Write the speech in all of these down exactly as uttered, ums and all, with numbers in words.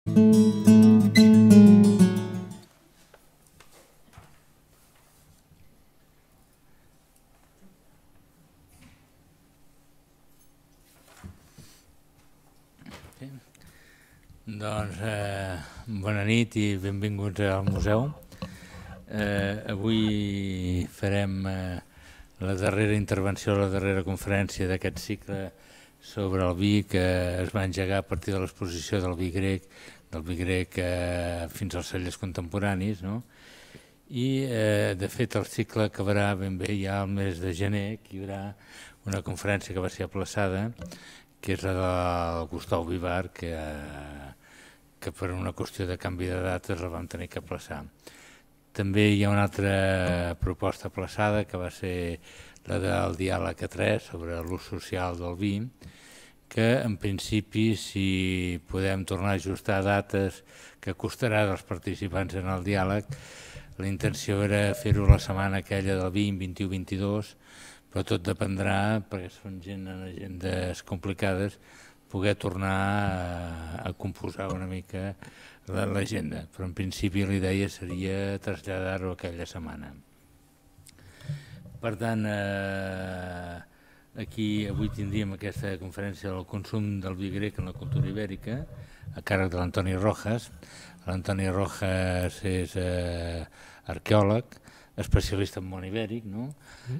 Doncs eh, bona nit i benvinguts al museu. Eh, avui farem eh, la darrera intervenció, la darrera conferència d'aquest cicle sobre el vi que es va engegar a partir de l'exposició del vi grec, del vi grec eh, fins als cellers contemporanis, no? I eh, de fet el cicle acabarà ben bé ja al mes de gener, que hi haurà una conferència que va ser aplaçada, que és la del Gustau Vivar, que eh, que per una qüestió de canvi de dates la vam tenir que aplaçar. També hi ha una altra proposta aplaçada, que va ser la del diàleg a tres sobre l'ús social del vi, que en principi, si podem tornar a ajustar dates que costarà dels participants en el diàleg, la intenció era fer-ho la setmana aquella del vint, vint-i-u, vint-i-dos, però tot dependrà, perquè són gent en agendes complicades, poder tornar a, a composar una mica l'agenda, però en principi la idea seria traslladar-ho aquella setmana. Per tant, eh, aquí avui tindríem aquesta conferència del consum del vi grec en la cultura ibèrica, a càrrec de l'Antoni Rojas. L'Antoni Rojas és eh, arqueòleg, especialista en món ibèric, no?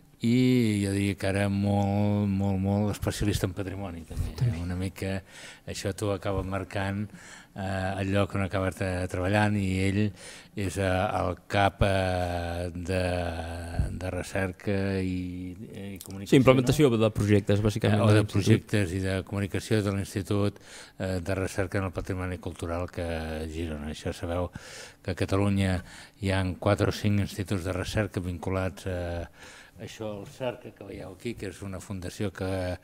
I jo diria que ara molt, molt, molt especialista en patrimoni també. Una mica això t'ho acaba marcant eh, el lloc on acaba treballant, i ell és eh, el cap eh, de, de recerca i, i comunicació. Sí, implementació, no? De projectes, bàsicament. O de projectes i de comunicació de l'Institut eh, de Recerca en el Patrimoni Cultural que a Girona. Això sabeu que a Catalunya hi ha quatre o cinc instituts de recerca vinculats a això, el CERCA, que veieu aquí, que és una fundació que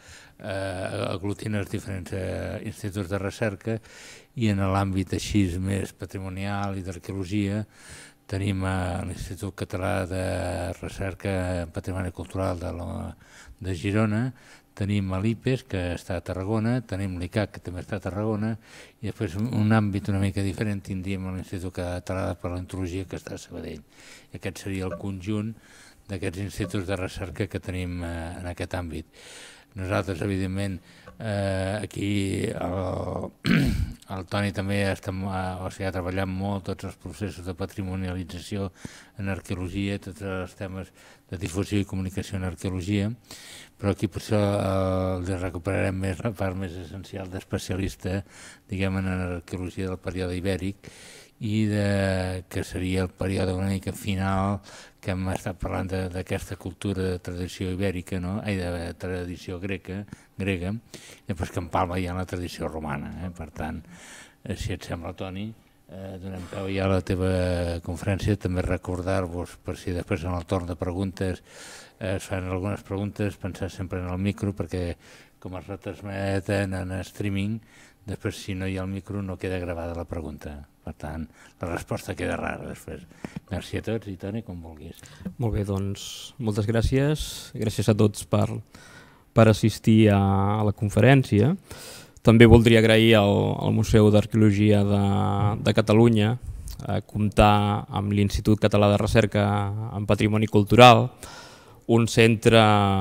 eh, aglutina els diferents eh, instituts de recerca, i en l'àmbit així més patrimonial i d'arqueologia tenim eh, l'Institut Català de Recerca en Patrimoni Cultural de, la, de Girona, tenim l'I P E S, que està a Tarragona, tenim l'I C A C, que també està a Tarragona, i després un àmbit una mica diferent tindríem l'Institut Català de Paleontologia, que està a Sabadell. I aquest seria el conjunt d'aquests instituts de recerca que tenim eh, en aquest àmbit. Nosaltres, evidentment, eh, aquí el, el Toni també està, o sigui, ha treballat molt tots els processos de patrimonialització en arqueologia, tots els temes de difusió i comunicació en arqueologia, però aquí potser eh, recuperarem més la part més essencial d'especialista, diguem, en arqueologia del període ibèric, i de, que seria el període una mica final que hem estat parlant d'aquesta cultura de tradició ibèrica, no? Ai, de tradició greca, grega, i després que empalma ja en la tradició romana. Eh? Per tant, eh, si et sembla, Toni, eh, donem peu ja a la teva conferència. També recordar-vos, per si després en el torn de preguntes eh, es fan algunes preguntes, pensar sempre en el micro, perquè com es retransmeten en streaming, després si no hi ha el micro no queda gravada la pregunta. Per tant, la resposta queda rara després. Merci a tots i Toni, com vulguis. Molt bé, doncs moltes gràcies. Gràcies a tots per, per assistir a, a la conferència. També voldria agrair al, al Museu d'Arqueologia de, de Catalunya a comptar amb l'Institut Català de Recerca en Patrimoni Cultural, un centre,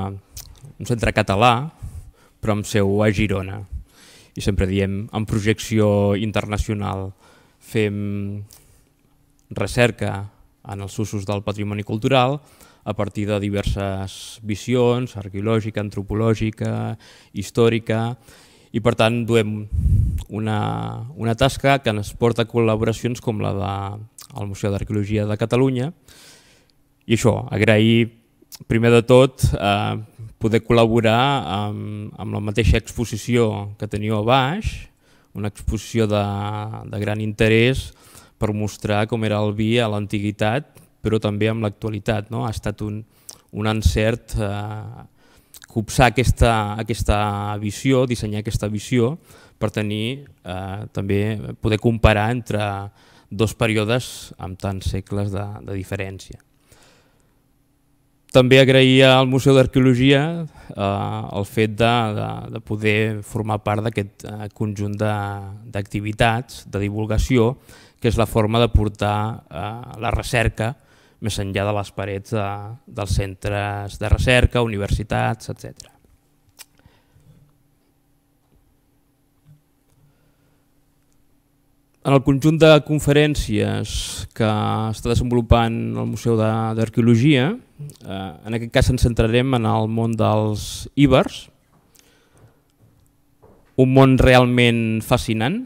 un centre català, però amb seu a Girona. I sempre diem, en projecció internacional, fem recerca en els usos del patrimoni cultural a partir de diverses visions, arqueològica, antropològica, històrica, i per tant duem una, una tasca que ens porta a col·laboracions com la del Museu d'Arqueologia de Catalunya. I això, agrair primer de tot eh, poder col·laborar amb, amb la mateixa exposició que teniu a baix, una exposició de, de gran interès per mostrar com era el vi a l'antiguitat, però també amb l'actualitat. No? Ha estat un, un encert eh, copsar aquesta, aquesta visió, dissenyar aquesta visió per tenir, eh, també poder comparar entre dos períodes amb tants segles de, de diferència. També agrair al Museu d'Arqueologia eh, el fet de, de, de poder formar part d'aquest eh, conjunt d'activitats, de, de divulgació, que és la forma de portar eh, la recerca més enllà de les parets de, dels centres de recerca, universitats, etcètera. En el conjunt de conferències que està desenvolupant el Museu d'Arqueologia, eh, en aquest cas ens centrarem en el món dels ibers, un món realment fascinant.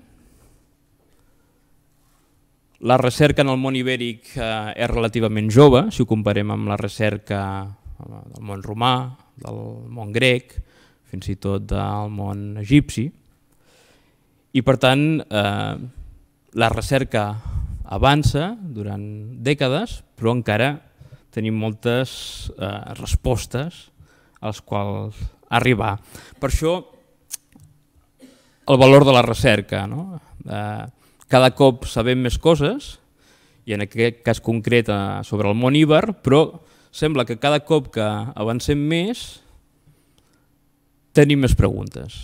La recerca en el món ibèric eh, és relativament jove, si ho comparem amb la recerca del món romà, del món grec, fins i tot del món egipci. I per tant, eh, la recerca avança durant dècades, però encara tenim moltes eh, respostes a les quals arribar. Per això, el valor de la recerca, no? Eh, cada cop sabem més coses, i en aquest cas concret eh, sobre el món iber, però sembla que cada cop que avancem més tenim més preguntes.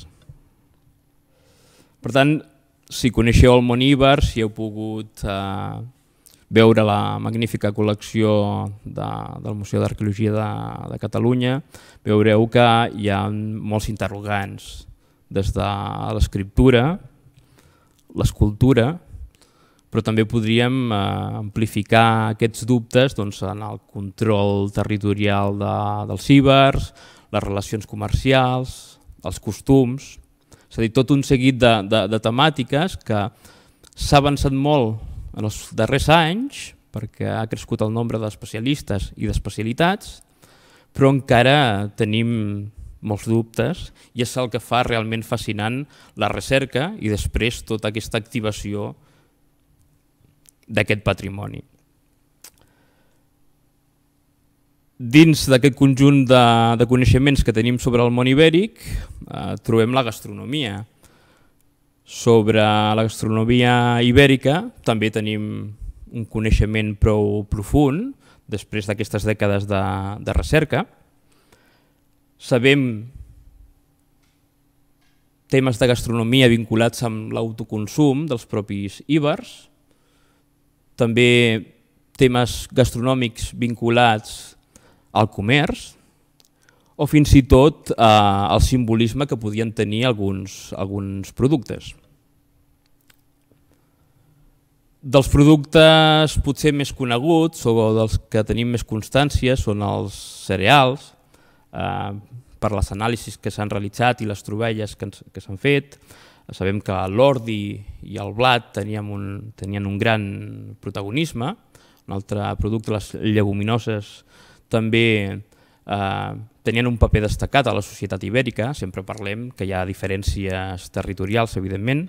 Per tant, si coneixeu el món iber, si heu pogut eh, veure la magnífica col·lecció de, del Museu d'Arqueologia de, de Catalunya, veureu que hi ha molts interrogants, des de l'escriptura, l'escultura, però també podríem eh, amplificar aquests dubtes doncs, en el control territorial de, dels ibers, les relacions comercials, els costums. És a dir, tot un seguit de, de, de temàtiques que s'ha avançat molt en els darrers anys perquè ha crescut el nombre d'especialistes i d'especialitats, però encara tenim molts dubtes i és el que fa realment fascinant la recerca i després tota aquesta activació d'aquest patrimoni. Dins d'aquest conjunt de, de coneixements que tenim sobre el món ibèric eh, trobem la gastronomia. Sobre la gastronomia ibèrica també tenim un coneixement prou profund després d'aquestes dècades de, de recerca. Sabem temes de gastronomia vinculats amb l'autoconsum dels propis ibers, també temes gastronòmics vinculats al comerç o fins i tot eh, el simbolisme que podien tenir alguns, alguns productes. Dels productes potser més coneguts o dels que tenim més constància són els cereals, eh, per les anàlisis que s'han realitzat i les troballes que, que s'han fet. Sabem que l'ordi i el blat tenien un, tenien un gran protagonisme. Un altre producte, les lleguminoses, també eh, tenien un paper destacat a la societat ibèrica. Sempre parlem que hi ha diferències territorials, evidentment.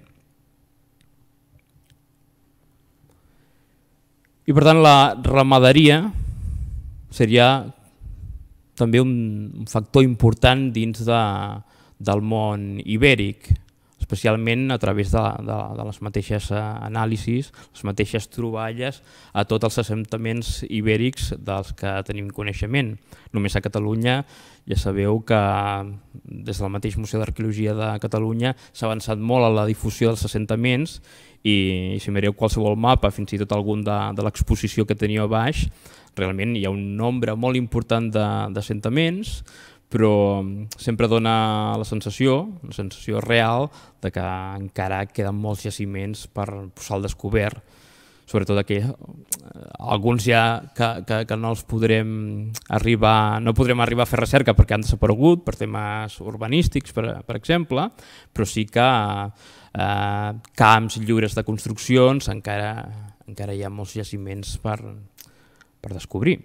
I per tant la ramaderia seria també un factor important dins de, del món ibèric, especialment a través de, de, de les mateixes anàlisis, les mateixes troballes a tots els assentaments ibèrics dels que tenim coneixement. Només a Catalunya ja sabeu que des del mateix Museu d'Arqueologia de Catalunya s'ha avançat molt a la difusió dels assentaments i si mireu qualsevol mapa, fins i tot algun de, de l'exposició que teniu a baix, realment hi ha un nombre molt important d'assentaments, però sempre dona la sensació, la sensació real, de que encara queden molts jaciments per posar al descobert, sobretot aquí, alguns ja que, que, que no els podrem arribar, no podrem arribar a fer recerca perquè han desaparegut per temes urbanístics, per, per exemple, però sí que eh, camps lliures de construccions encara, encara hi ha molts jaciments per, per descobrir.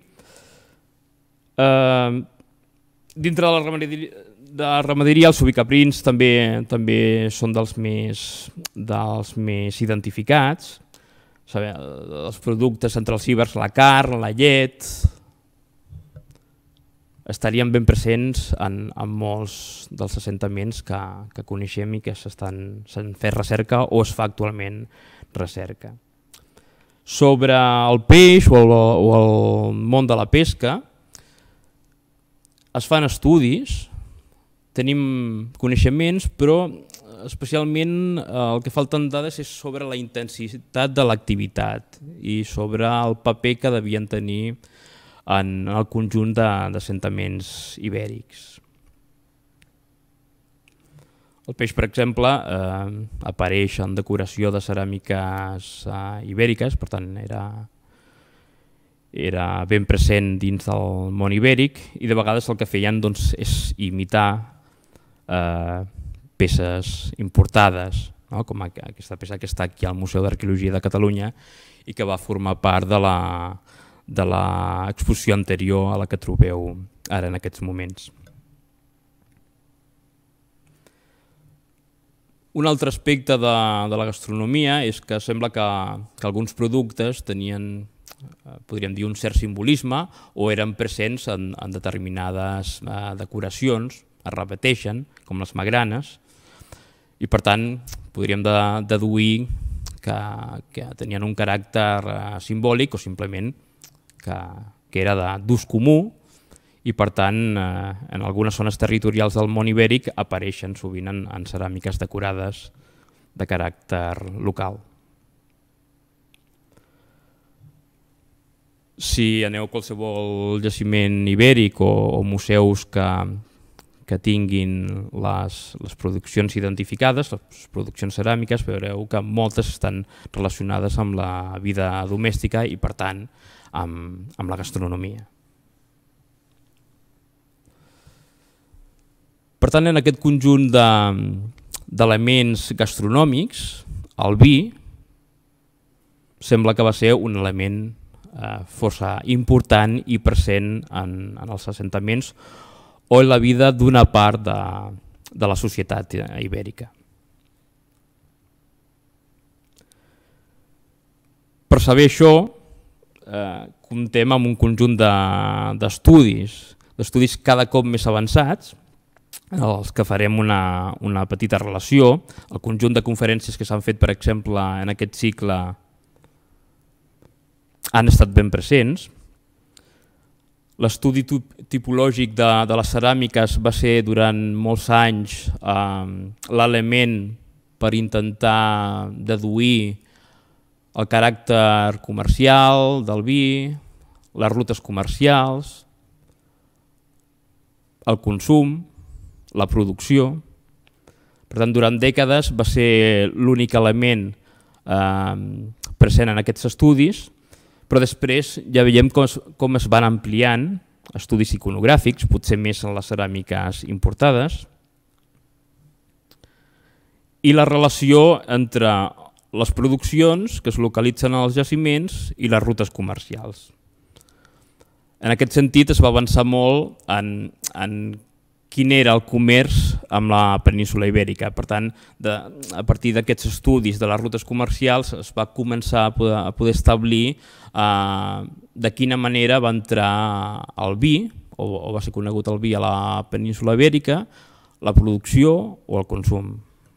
Eh, dintre de la ramaderia, de la ramaderia els ovicaprins també, també són dels més, dels més identificats. Saber, els productes entre els ibers, la carn, la llet, estarien ben presents en, en molts dels assentaments que, que coneixem i que s'han fet recerca o es fa actualment recerca. Sobre el peix o el, o el món de la pesca, es fan estudis, tenim coneixements, però especialment el que falten dades és sobre la intensitat de l'activitat i sobre el paper que devien tenir en el conjunt d'assentaments ibèrics. El peix, per exemple, eh, apareix en decoració de ceràmiques eh, ibèriques, per tant era, era ben present dins del món ibèric i de vegades el que feien doncs, és imitar eh, peces importades, no? Com aquesta peça que està aquí al Museu d'Arqueologia de Catalunya i que va formar part de la, de l'exposició anterior a la que trobeu ara en aquests moments. Un altre aspecte de, de la gastronomia és que sembla que, que alguns productes tenien, podríem dir, un cert simbolisme o eren presents en, en determinades eh, decoracions, es repeteixen, com les magranes, i per tant podríem de, deduir que, que tenien un caràcter eh, simbòlic o simplement que, que era d'ús comú i per tant eh, en algunes zones territorials del món ibèric apareixen sovint en, en ceràmiques decorades de caràcter local. Si aneu a qualsevol jaciment ibèric o, o museus que, que tinguin les, les produccions identificades, les produccions ceràmiques, veureu que moltes estan relacionades amb la vida domèstica i per tant amb, amb la gastronomia. Per tant, en aquest conjunt d'elements de, gastronòmics, el vi sembla que va ser un element eh, força important i present en, en els assentaments o en la vida d'una part de, de la societat ibèrica. Per saber això, eh, comptem amb un conjunt d'estudis, de, d'estudis cada cop més avançats, els que farem una, una petita relació. El conjunt de conferències que s'han fet, per exemple, en aquest cicle han estat ben presents. L'estudi tipològic de, de les ceràmiques va ser durant molts anys eh, l'element per intentar deduir el caràcter comercial del vi, les rutes comercials, el consum, la producció. Per tant, durant dècades va ser l'únic element eh, present en aquests estudis, però després ja veiem com es, com es van ampliant estudis iconogràfics, potser més en les ceràmiques importades, i la relació entre les produccions que es localitzen als jaciments i les rutes comercials. En aquest sentit es va avançar molt en, en quin era el comerç amb la península ibèrica. Per tant, de, a partir d'aquests estudis de les rutes comercials es va començar a poder, a poder establir eh, de quina manera va entrar el vi, o, o va ser conegut el vi a la península ibèrica, la producció o el consum.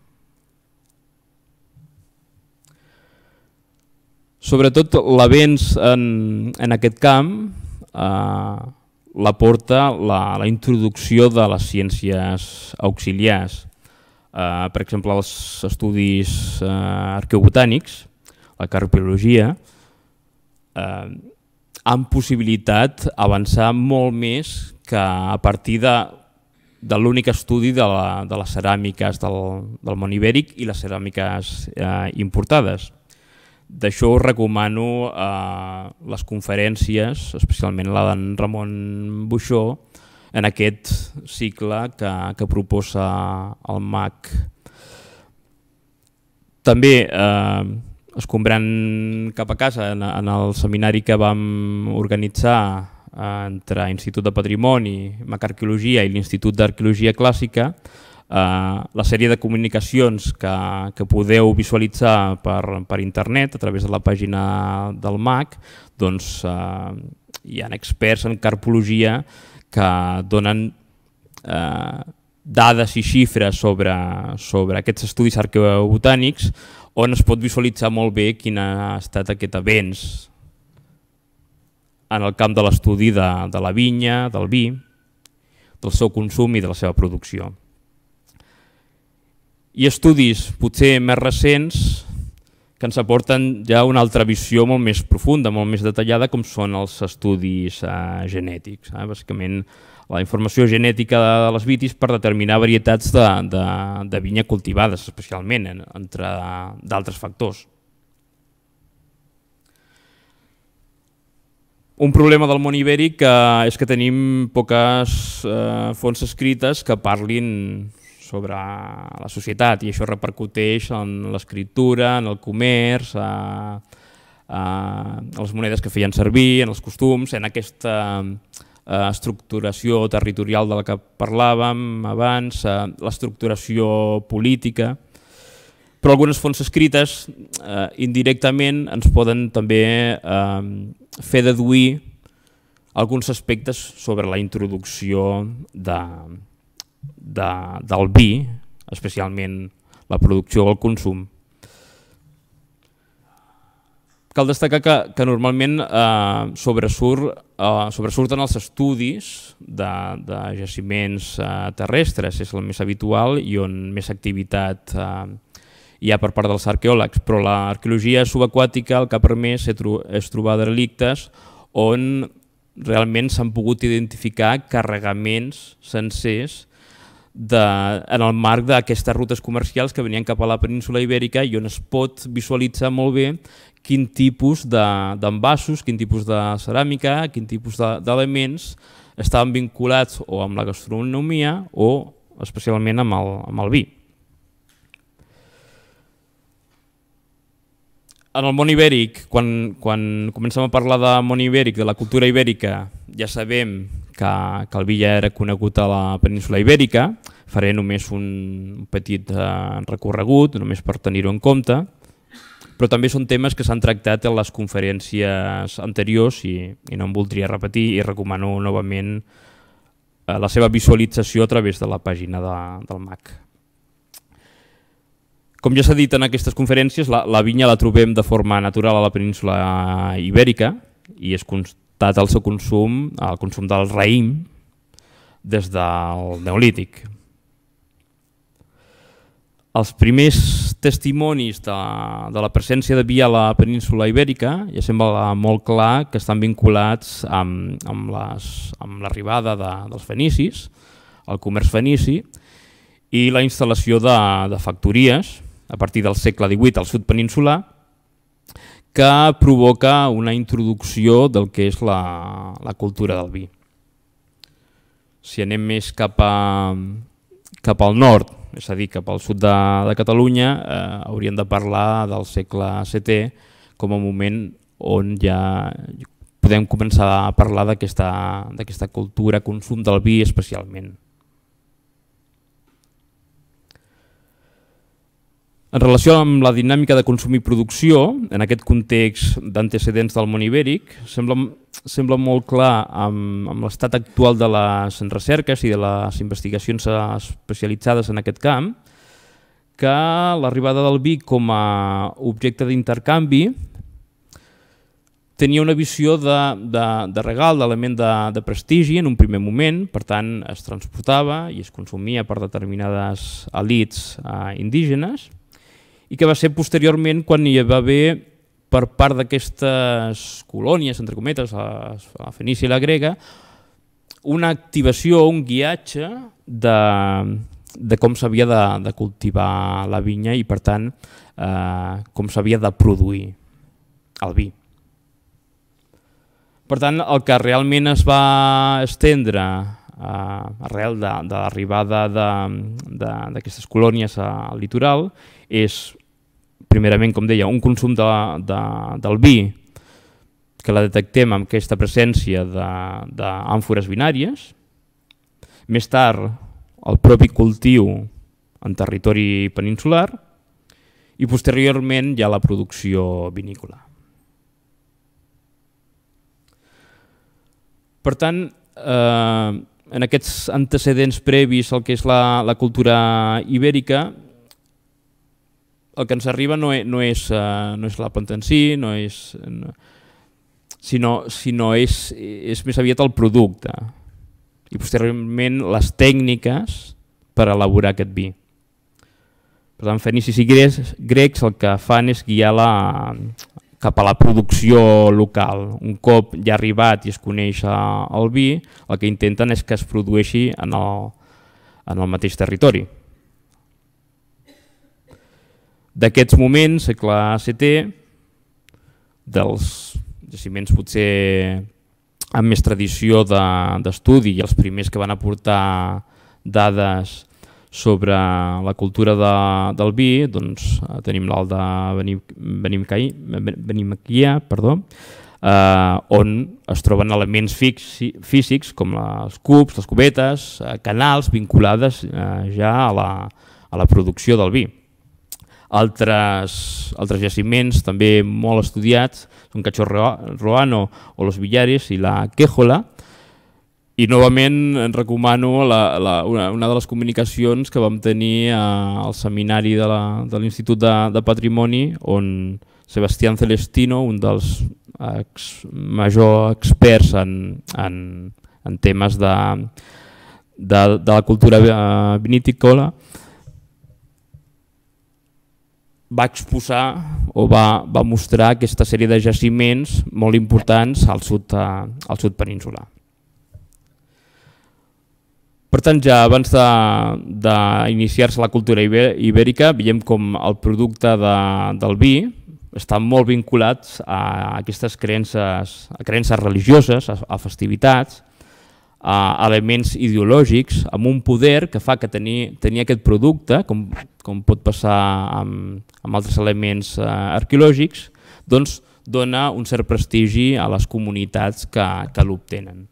Sobretot l'avenç en, en aquest camp eh, l'aporta la, la introducció de les ciències auxiliars. Eh, per exemple, els estudis eh, arqueobotànics, la carpiologia, eh, han possibilitat avançar molt més que a partir de, de l'únic estudi de, la, de les ceràmiques del, del món ibèric i les ceràmiques eh, importades. D'això us recomano eh, les conferències, especialment la d'en Ramon Buixó, en aquest cicle que, que proposa el M A C. També, eh, escombrant cap a casa, en, en el seminari que vam organitzar eh, entre Institut de Patrimoni, M A C Arqueologia i l'Institut d'Arqueologia Clàssica, Uh, la sèrie de comunicacions que, que podeu visualitzar per, per internet a través de la pàgina del M A C, doncs uh, hi ha experts en carpologia que donen uh, dades i xifres sobre, sobre aquests estudis arqueobotànics on es pot visualitzar molt bé quin ha estat aquest avenç en el camp de l'estudi de, de la vinya, del vi. del seu consum i de la seva producció. I estudis potser més recents que ens aporten ja una altra visió molt més profunda, molt més detallada, com són els estudis eh, genètics. Eh? Bàsicament, la informació genètica de les vitis per determinar varietats de, de, de vinya cultivades, especialment, entre d'altres factors. Un problema del món ibèric eh, és que tenim poques eh, fonts escrites que parlin sobre la societat, i això repercuteix en l'escriptura, en el comerç, a, a, a les monedes que feien servir, en els costums, en aquesta a, estructuració territorial de la que parlàvem abans, a, l'estructuració política. Però algunes fonts escrites eh, indirectament ens poden també eh, fer deduir alguns aspectes sobre la introducció de De, del vi, especialment la producció o el consum. Cal destacar que, que normalment eh, sobresurt, eh, sobresurten els estudis de, de jaciments eh, terrestres, és el més habitual i on més activitat eh, hi ha per part dels arqueòlegs, però l'arqueologia subaquàtica el que ha permès és trobar derelictes on realment s'han pogut identificar carregaments sencers De, en el marc d'aquestes rutes comercials que venien cap a la península ibèrica i on es pot visualitzar molt bé quin tipus d'envasos, quin tipus de ceràmica, quin tipus d'elements estaven vinculats o amb la gastronomia o especialment amb el, amb el vi. En el món ibèric, quan, quan comencem a parlar de món ibèric, de la cultura ibèrica, ja sabem que, que el vi ja era conegut a la península ibèrica. Faré només un petit eh, recorregut, només per tenir-ho en compte, però també són temes que s'han tractat en les conferències anteriors i, i no em voldria repetir i recomano novament eh, la seva visualització a través de la pàgina de, del M A C. Com ja s'ha dit en aquestes conferències, la, la vinya la trobem de forma natural a la península ibèrica i es constat el seu consum, el consum del raïm, des del Neolític. Els primers testimonis de, de la presència de vi a la península ibèrica ja sembla molt clar que estan vinculats amb, amb l'arribada de, dels fenicis, el comerç fenici i la instal·lació de, de factories a partir del segle divuit al sud peninsular, que provoca una introducció del que és la, la cultura del vi. Si anem més cap, a, cap al nord, és a dir, cap al sud de, de Catalunya, eh, hauríem de parlar del segle setè com a moment on ja podem començar a parlar d'aquesta cultura, consum del vi especialment. En relació amb la dinàmica de consum i producció, en aquest context d'antecedents del món ibèric, sembla, sembla molt clar amb, amb l'estat actual de les recerques i de les investigacions especialitzades en aquest camp, que l'arribada del vi com a objecte d'intercanvi tenia una visió de, de, de regal, d'element de, de prestigi en un primer moment, per tant es transportava i es consumia per determinades elits eh, indígenes, i que va ser posteriorment quan hi va haver per part d'aquestes colònies, entre cometes, la, la fenícia i la grega, una activació, un guiatge de, de com s'havia de, de cultivar la vinya i per tant eh, com s'havia de produir el vi. Per tant, el que realment es va estendre eh, arrel de, de l'arribada d'aquestes colònies al litoral és, primerament, com deia, un consum de, de, del vi que la detectem amb aquesta presència d'àmfores binàries. Més tard, el propi cultiu en territori peninsular i posteriorment ja la producció vinícola. Per tant, eh, en aquests antecedents previs al que és la, la cultura ibèrica, el que ens arriba no és, no és, uh, no és la planta en si, no és, no, sinó, sinó és, és més aviat el producte. i posteriorment les tècniques per elaborar aquest vi. Per tant, fenicis i grecs el que fan és guiar-la cap a la producció local. Un cop ja arribat i es coneix el vi, el que intenten és que es produeixi en el, en el mateix territori. D'aquests moments, segle setè, dels jaciments potser amb més tradició d'estudi i els primers que van aportar dades sobre la cultura de, del vi, doncs, tenim l'alt de Benimacquia, perdó, eh, on es troben elements físics com els cubs, les cubetes, eh, canals vinculades eh, ja a la, a la producció del vi. Altres, altres jaciments també molt estudiats són Cachorroano o Los Villares i la Quéjola. I novament recomano la, la, una, una de les comunicacions que vam tenir al seminari de l'Institut de, de Patrimoni, on Sebastián Celestino, un dels ex, major experts en, en, en temes de, de, de la cultura vinícola, va exposar o va, va mostrar aquesta sèrie de jaciments molt importants al sud, al sud peninsular. Per tant, ja abans d'iniciar-se la cultura ibèrica, veiem com el producte de, del vi està molt vinculat a aquestes creences, a creences religioses, a, a festivitats, a elements ideològics, amb un poder que fa que tenir, tenir aquest producte, com, com pot passar amb, amb altres elements eh, arqueològics, doncs dona un cert prestigi a les comunitats que, que l'obtenen.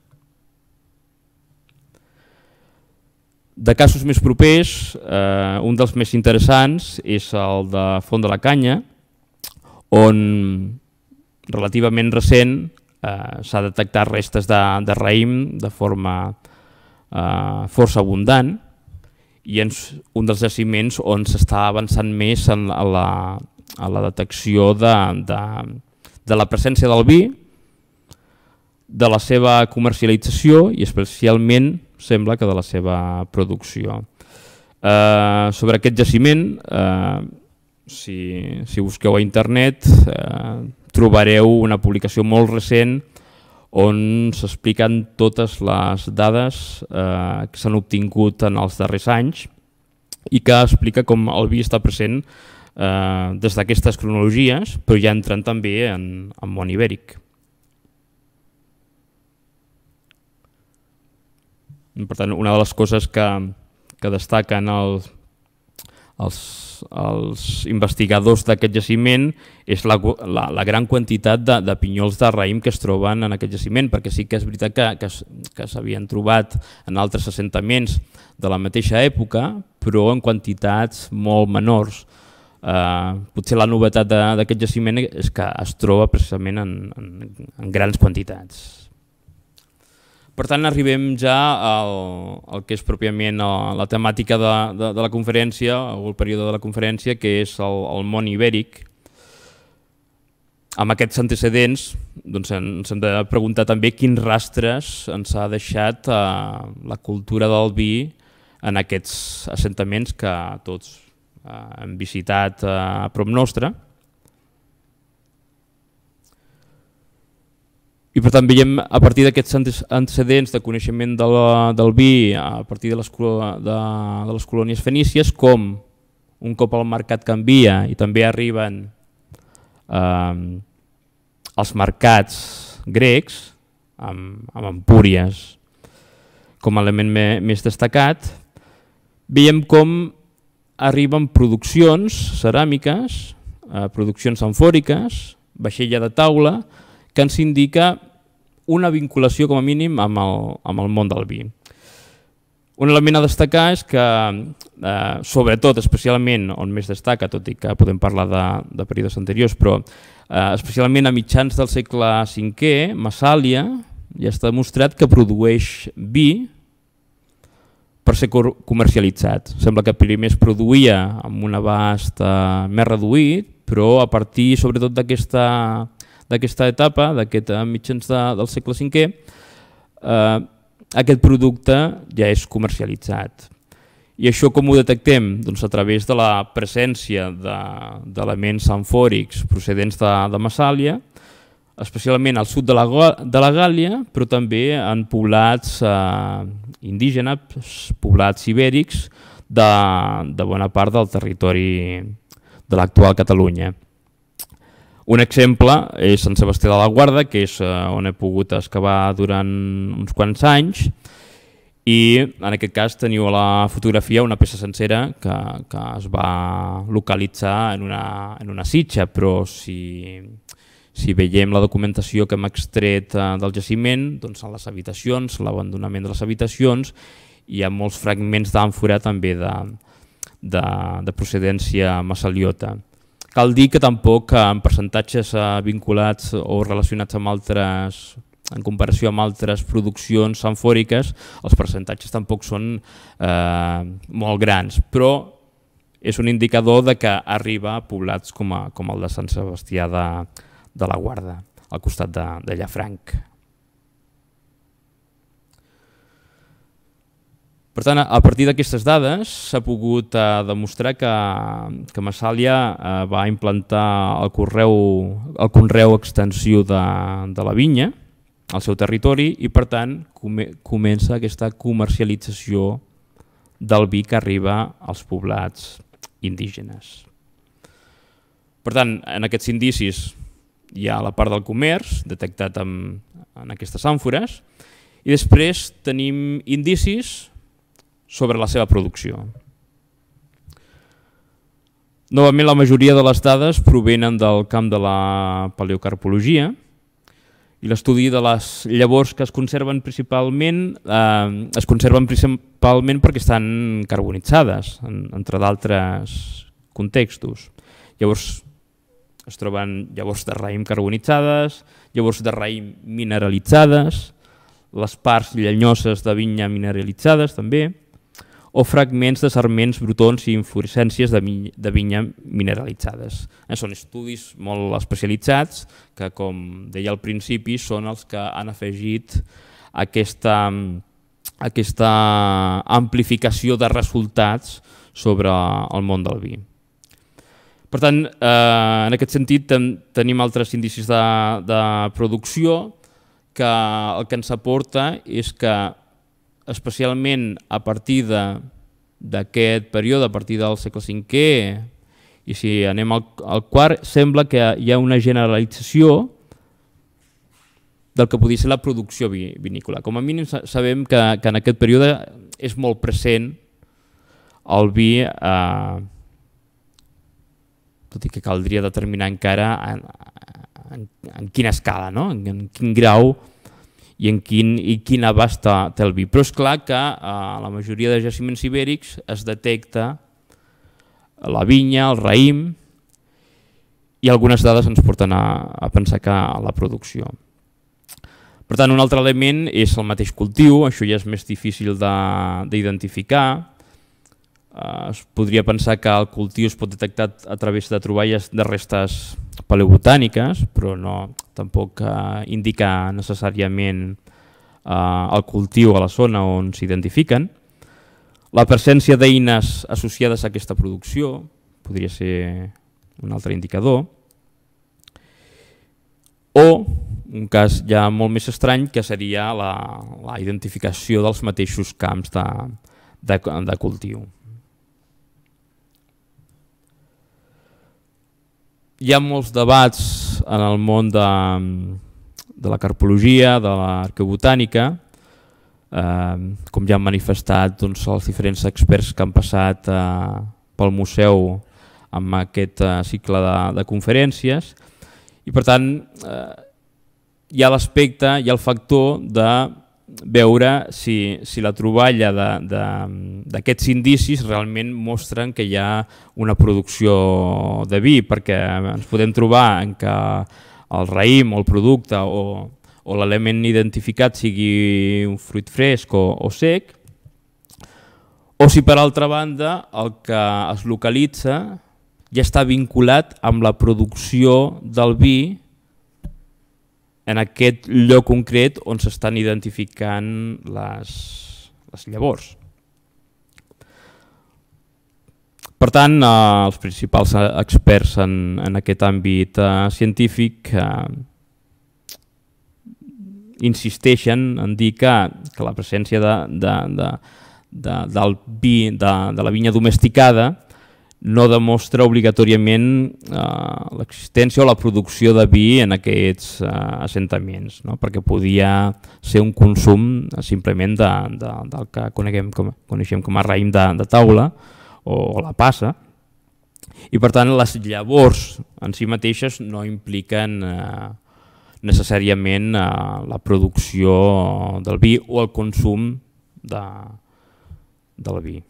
De casos més propers, eh, un dels més interessants és el de Font de la Canya, on relativament recent eh, s'ha detectat restes de, de raïm de forma eh, força abundant, i és un dels jaciments on s'està avançant més en la, a la detecció de, de, de la presència del vi, de la seva comercialització i especialment sembla que de la seva producció. Eh, sobre aquest jaciment, eh, si, si busqueu a internet, eh, trobareu una publicació molt recent on s'expliquen totes les dades eh, que s'han obtingut en els darrers anys i que explica com el vi està present eh, des d'aquestes cronologies, però ja entrant també en, en món ibèric. Per tant, una de les coses que, que destaquen els, els, els investigadors d'aquest jaciment és la, la, la gran quantitat de, de pinyols de raïm que es troben en aquest jaciment, perquè sí que és veritat que, que, que s'havien trobat en altres assentaments de la mateixa època, però en quantitats molt menors. Eh, potser la novetat d'aquest jaciment és que es troba precisament en, en, en grans quantitats. Per tant, arribem ja al, al que és pròpiament la temàtica de, de, de la conferència, o el període de la conferència, que és el, el món ibèric. Amb aquests antecedents doncs ens hem de preguntar també quins rastres ens ha deixat eh, la cultura del vi en aquests assentaments que tots eh, hem visitat eh, a prop nostre. I per tant veiem a partir d'aquests antecedents de coneixement de la, del vi a partir de les, de, de les colònies fenícies com un cop el mercat canvia i també arriben eh, els mercats grecs amb, amb Empúries com a element me, més destacat, veiem com arriben produccions ceràmiques, eh, produccions amfòriques, vaixella de taula, que ens indica una vinculació com a mínim amb el, amb el món del vi. Un element a destacar és que, eh, sobretot, especialment, on més destaca, tot i que podem parlar de, de períodes anteriors, però eh, especialment a mitjans del segle cinquè, Massàlia ja està demostrat que produeix vi per ser comercialitzat. Sembla que primer es produïa amb un abast eh, més reduït, però a partir, sobretot, d'aquesta d'aquesta etapa, d'aquest mitjans de, del segle cinquè, eh, aquest producte ja és comercialitzat. I això com ho detectem? Doncs a través de la presència d'elements amfòrics procedents de, de Massàlia, especialment al sud de la, de la Gàl·lia, però també en poblats eh, indígenes, poblats ibèrics de, de bona part del territori de l'actual Catalunya. Un exemple és Sant Sebastià de la Guarda, que és eh, on he pogut excavar durant uns quants anys, i en aquest cas teniu a la fotografia una peça sencera que, que es va localitzar en una, en una sitja, però si, si veiem la documentació que hem extret eh, del jaciment, doncs en les habitacions, l'abandonament de les habitacions, hi ha molts fragments d'àmfora també de, de, de procedència massaliota. Cal dir que tampoc en percentatges eh, vinculats o relacionats amb altres, en comparació amb altres produccions amfòriques, els percentatges tampoc són eh, molt grans, però és un indicador de que arriba a poblats com, a, com el de Sant Sebastià de, de la Guarda, al costat de, de Llafranc. Per tant, a partir d'aquestes dades s'ha pogut eh, demostrar que, que Massàlia eh, va implantar el, correu, el conreu extensiu de, de la vinya al seu territori i per tant comença aquesta comercialització del vi que arriba als poblats indígenes. Per tant, en aquests indicis hi ha la part del comerç detectat en, en aquestes àmfores i després tenim indicis sobre la seva producció. Novament, la majoria de les dades provenen del camp de la paleocarpologia i l'estudi de les llavors que es conserven principalment eh, es conserven principalment perquè estan carbonitzades, en, entre d'altres contextos. Llavors es troben llavors de raïm carbonitzades, llavors de raïm mineralitzades, les parts llenyoses de vinya mineralitzades també, o fragments de sarments, brotons i inflorescències de, de vinya mineralitzades. Eh, són estudis molt especialitzats que, com deia al principi, són els que han afegit aquesta, aquesta amplificació de resultats sobre el món del vi. Per tant, eh, en aquest sentit ten, tenim altres indicis de, de producció que el que ens aporta és que especialment a partir d'aquest període, a partir del segle cinquè, i si anem al, al quart, sembla que hi ha una generalització del que podria ser la producció vinícola. Com a mínim sabem que, que en aquest període és molt present el vi, eh, tot i que caldria determinar encara en, en, en quina escala, no? en, en quin grau i en quin, i quin abast té el vi. Però és clar que a la majoria de jaciments ibèrics es detecta la vinya, el raïm, i algunes dades ens porten a, a pensar que la producció. Per tant, un altre element és el mateix cultiu, això ja és més difícil d'identificar. Eh, es podria pensar que el cultiu es pot detectar a través de troballes de restes paleobotàniques, però no, tampoc eh, indica necessàriament eh, el cultiu a la zona on s'identifiquen. La presència d'eines associades a aquesta producció podria ser un altre indicador. O un cas ja molt més estrany, que seria la, la identificació dels mateixos camps de, de, de cultiu. Hi ha molts debats en el món de, de la carpologia, de l'arqueobotànica, eh, com ja han manifestat doncs, els diferents experts que han passat eh, pel museu amb aquest eh, cicle de, de conferències. I per tant, eh, hi ha l'aspecte, hi ha el factor de veure si, si la troballa d'aquests indicis realment mostren que hi ha una producció de vi, perquè ens podem trobar en que el raïm o el producte o, o l'element identificat sigui un fruit fresc o, o sec, o si per altra banda el que es localitza ja està vinculat amb la producció del vi en aquest lloc concret on s'estan identificant les, les llavors. Per tant, eh, els principals experts en, en aquest àmbit eh, científic eh, insisteixen en dir que, que la presència de, de, de, de, del vi, de, de la vinya domesticada no demostra obligatòriament eh, l'existència o la producció de vi en aquests eh, assentaments, no? Perquè podia ser un consum eh, simplement de, de, del que coneguem com, coneixem com a raïm de, de taula o, o la passa, i per tant les llavors en si mateixes no impliquen eh, necessàriament eh, la producció del vi o el consum de, del vi.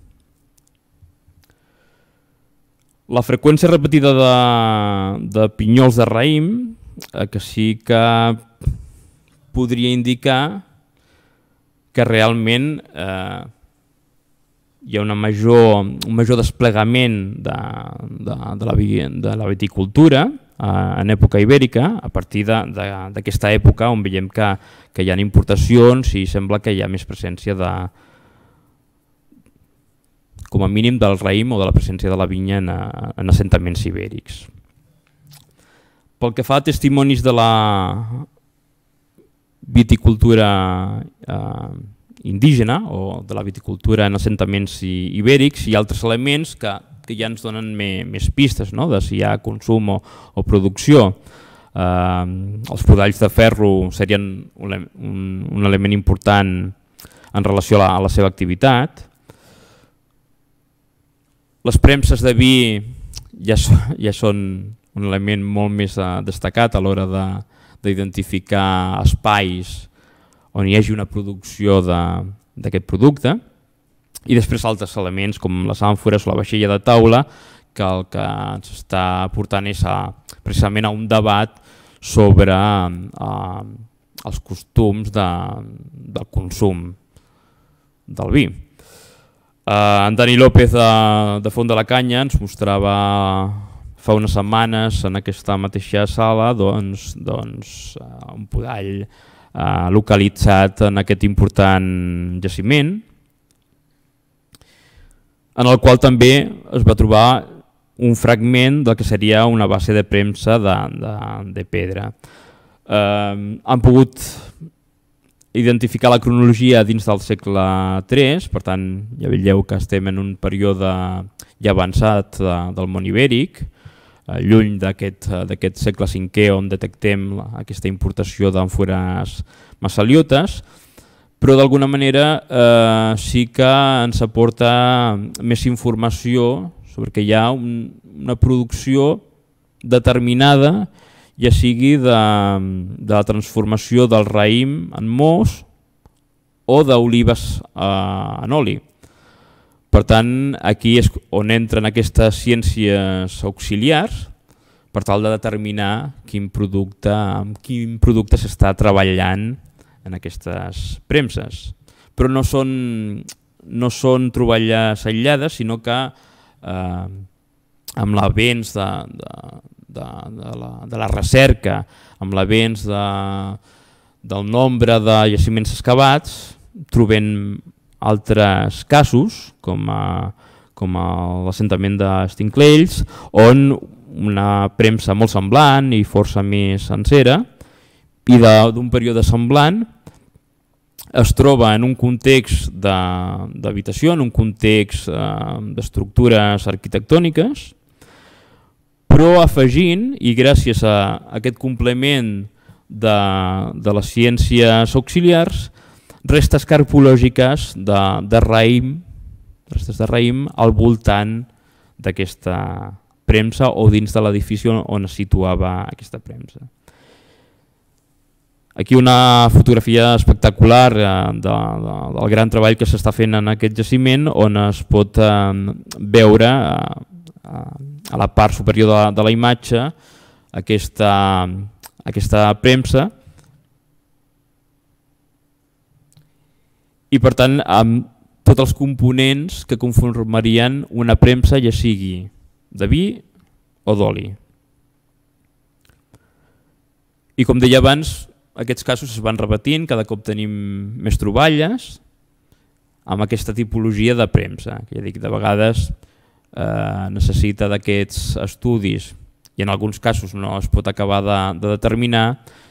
La freqüència repetida de, de pinyols de raïm, eh, que sí que podria indicar que realment eh, hi ha una major, un major desplegament de, de, de, la, de la viticultura eh, en època ibèrica, a partir d'aquesta època on veiem que, que hi ha importacions i sembla que hi ha més presència de, com a mínim del raïm o de la presència de la vinya en, en assentaments ibèrics. Pel que fa a testimonis de la viticultura eh, indígena o de la viticultura en assentaments ibèrics, hi ha altres elements que, que ja ens donen més, més pistes, no? De si hi ha consum o, o producció. Eh, els podalls de ferro serien un, un, un element important en relació a la, a la seva activitat. Les premses de vi ja, so, ja són un element molt més uh, destacat a l'hora d'identificar espais on hi hagi una producció d'aquest producte, i després altres elements com les àmfores o la vaixella de taula, que el que ens està portant és a, precisament a un debat sobre uh, els costums de, del consum del vi. Uh, en Dani López de, de Font de la Canya ens mostrava fa unes setmanes en aquesta mateixa sala doncs, doncs, uh, un podall uh, localitzat en aquest important jaciment, en el qual també es va trobar un fragment del que seria una base de premsa de, de, de pedra. Uh, han pogut identificar la cronologia dins del segle tres, per tant ja veieu que estem en un període ja avançat de, del món ibèric, eh, lluny d'aquest segle cinquè on detectem aquesta importació d'àmfores massaliotes, però d'alguna manera eh, sí que ens aporta més informació sobre que hi ha un, una producció determinada, ja sigui de, de la transformació del raïm en mos o d'olives eh, en oli. Per tant, aquí és on entren aquestes ciències auxiliars per tal de determinar quin producte, amb quin producte s'està treballant en aquestes premses. Però no són, no són troballes aïllades, sinó que eh, amb l'avenç de, de, de, de, la, de la recerca, amb l'avenç de, del nombre de jaciments excavats, trobem altres casos, com, a, com a l'assentament d'Estinclells, on una premsa molt semblant i força més sencera, i d'un període semblant es troba en un context d'habitació, en un context eh, d'estructures arquitectòniques, però afegint, i gràcies a aquest complement de, de les ciències auxiliars, restes carpològiques de, de raïm, restes de raïm al voltant d'aquesta premsa o dins de l'edifici on es situava aquesta premsa. Aquí una fotografia espectacular eh, de, de, del gran treball que s'està fent en aquest jaciment, on es pot eh, veure eh, a la part superior de la, de la imatge aquesta, aquesta premsa, i per tant amb tots els components que conformarien una premsa, ja sigui de vi o d'oli. I com deia abans, aquests casos es van repetint, cada cop tenim més troballes amb aquesta tipologia de premsa, que ja dic, de vegades eh, necessita d'aquests estudis i en alguns casos no es pot acabar de, de determinar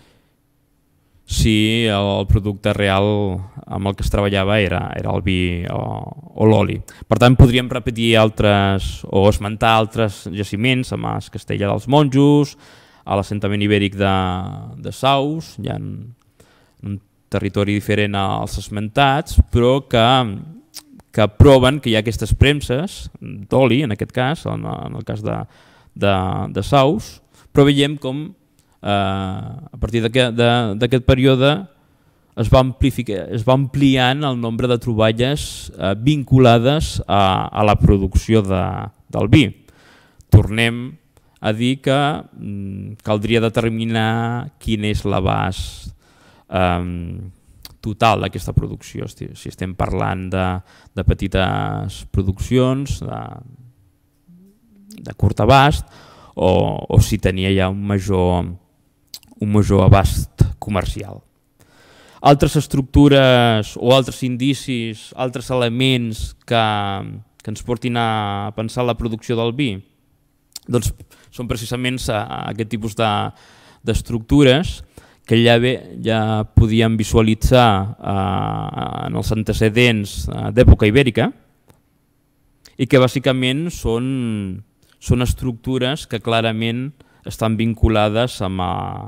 si el producte real amb el que es treballava era, era el vi o, o l'oli. Per tant, podríem repetir altres o esmentar altres jaciments a Mas Castella dels Monjos, a l'assentament ibèric de, de Saus, hi ha un territori diferent als esmentats, però que, que proven que hi ha aquestes premses d'oli, en aquest cas, en, en el cas de, de, de Saus, però veiem com Uh, a partir d'aquest període es va, es va ampliant el nombre de troballes uh, vinculades a, a la producció de, del vi. Tornem a dir que um, caldria determinar quin és l'abast um, total d'aquesta producció, si estem parlant de, de petites produccions, de, de curt abast, o, o si tenia ja un major un major abast comercial. Altres estructures o altres indicis, altres elements que, que ens portin a pensar la producció del vi, doncs són precisament aquest tipus d'estructures que ja, bé, ja podíem visualitzar eh, en els antecedents d'època ibèrica i que bàsicament són, són estructures que clarament estan vinculades amb a,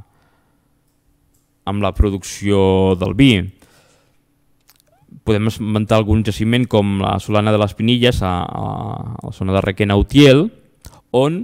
amb la producció del vi. Podem esmentar algun jaciment com la Solana de les Pinilles a, a, a la zona de Requena-Utiel, on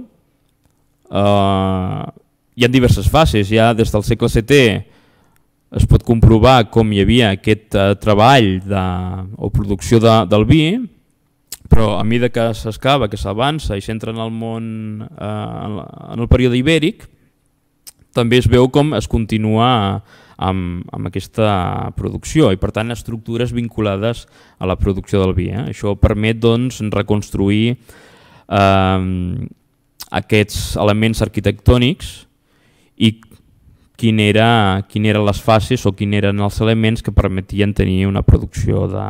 eh, hi ha diverses fases. Ja des del segle setè es pot comprovar com hi havia aquest eh, treball de, o producció de, del vi, però a mesura que s'escava, que s'avança i s'entra en el món, eh, en el període ibèric, també es veu com es continua amb, amb aquesta producció i per tant estructures vinculades a la producció del vi. Eh? Això permet doncs, reconstruir eh, aquests elements arquitectònics i quin era, quin eren les fases o quins eren els elements que permetien tenir una producció de,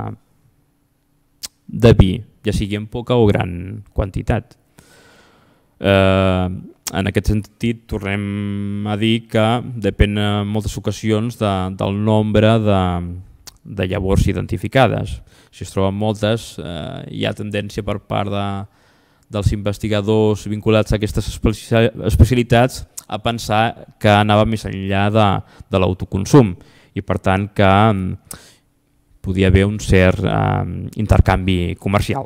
de vi, ja sigui en poca o gran quantitat. Eh, en aquest sentit tornem a dir que depèn en moltes ocasions de, del nombre de, de llavors identificades. Si es troben moltes, eh, hi ha tendència per part de, dels investigadors vinculats a aquestes especialitats a pensar que anava més enllà de, de l'autoconsum i per tant que eh, podia haver un cert eh, intercanvi comercial.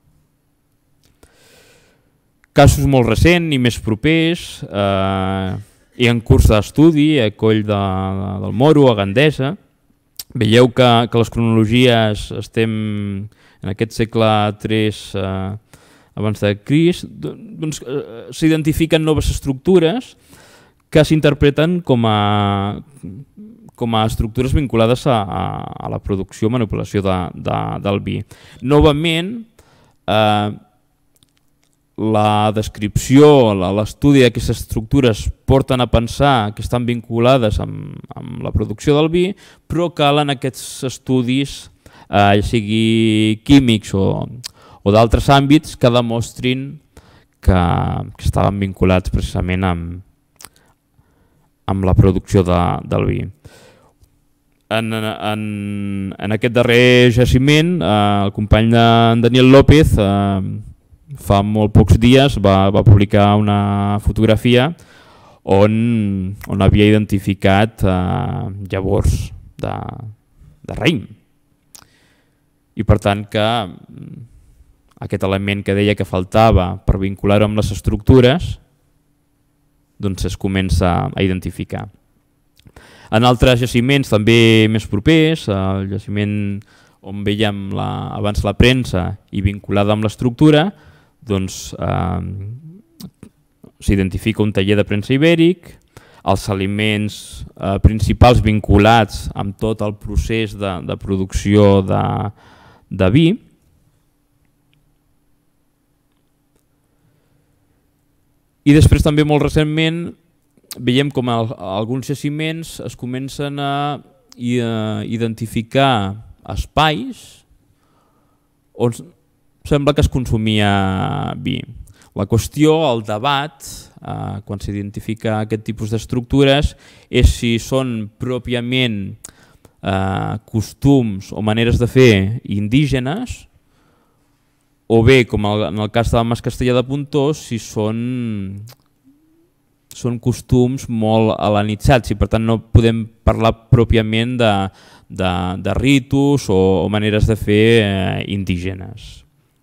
Casos molt recents i més propers, eh, i en curs d'estudi a Coll de, del Moro, a Gandesa. Veieu que, que les cronologies estem en aquest segle tres eh, abans de Crist, doncs, eh, s'identifiquen noves estructures que s'interpreten com a, com a estructures vinculades a, a, a la producció o manipulació de, de, del vi. Novament, eh, la descripció, l'estudi d'aquestes estructures porten a pensar que estan vinculades amb, amb la producció del vi, però calen aquests estudis, eh, ja sigui químics o, o d'altres àmbits, que demostrin que, que estaven vinculats precisament amb, amb la producció de, del vi. En, en, en aquest darrer jaciment, eh, el company de Daniel López, eh, fa molt pocs dies va, va publicar una fotografia on, on havia identificat eh, llavors de, de raïm. I per tant que aquest element que deia que faltava per vincular-ho amb les estructures doncs es comença a identificar. En altres jaciments també més propers, el jaciment on veiem la, abans la premsa i vinculada amb l'estructura, doncs eh, s'identifica un taller de premsa ibèric, els aliments eh, principals vinculats amb tot el procés de, de producció de, de vi. I després també molt recentment veiem com el, alguns jaciments es comencen a, a identificar espais on sembla que es consumia vi. La qüestió, el debat, eh, quan s'identifica aquest tipus d'estructures, és si són pròpiament eh, costums o maneres de fer indígenes, o bé, com en el cas del Mas Castellar de Pontós, si són, són costums molt helenitzats i per tant no podem parlar pròpiament de, de, de ritus o, o maneres de fer eh, indígenes.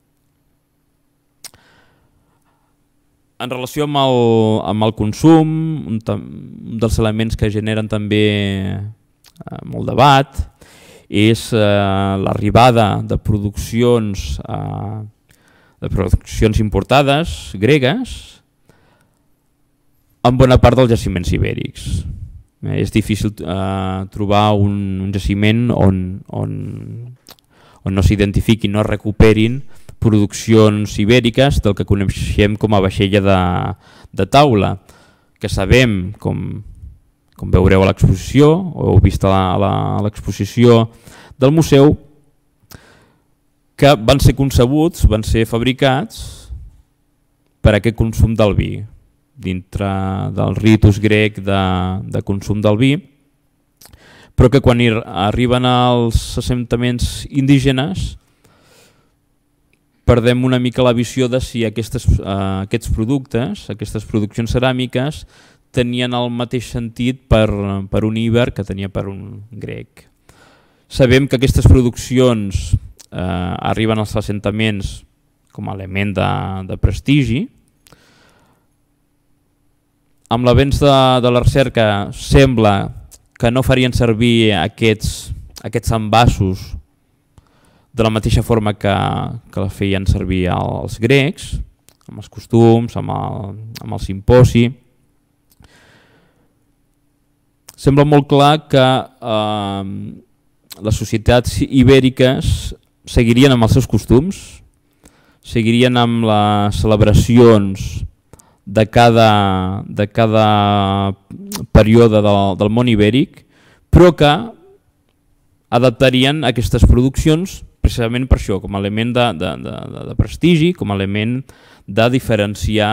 En relació amb el, amb el consum, un, un dels elements que generen també eh, molt debat és eh, l'arribada de produccions, eh, de produccions importades gregues en bona part dels jaciments ibèrics. Eh, és difícil eh, trobar un, un jaciment on, on, on no s'identifiqui, no es recuperin produccions ibèriques del que coneixem com a vaixella de, de taula, que sabem, com, com veureu a l'exposició, o heu vist a l'exposició del museu, que van ser concebuts, van ser fabricats per a aquest consum del vi, dintre del ritus grec de, de consum del vi, però que quan arriben als assentaments indígenes perdem una mica la visió de si aquestes, eh, aquests productes, aquestes produccions ceràmiques, tenien el mateix sentit per, per un íber que tenia per un grec. Sabem que aquestes produccions eh, arriben als assentaments com a element de, de prestigi. Amb l'avenç de, de la recerca sembla que no farien servir aquests, aquests envasos de la mateixa forma que, que la feien servir els grecs, amb els costums, amb el, amb el simposi. Sembla molt clar que eh, les societats ibèriques seguirien amb els seus costums, seguirien amb les celebracions de cada, de cada període del, del món ibèric, però que adaptarien aquestes produccions precisament per això, com a element de, de, de, de prestigi, com a element de diferenciar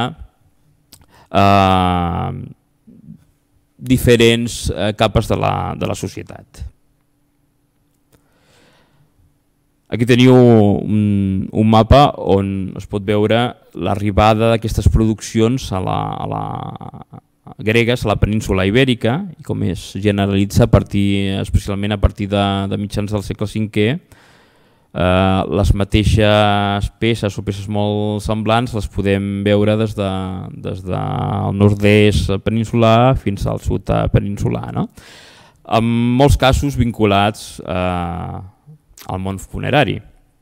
eh, diferents eh, capes de la, de la societat. Aquí teniu un, un mapa on es pot veure l'arribada d'aquestes produccions a la, a la, gregues a la península ibèrica i com es generalitza a partir, especialment a partir de, de mitjans del segle cinquè. Uh, les mateixes peces o peces molt semblants les podem veure des, de, des del nord-est peninsular fins al sud peninsular, no? En molts casos vinculats uh, al món funerari.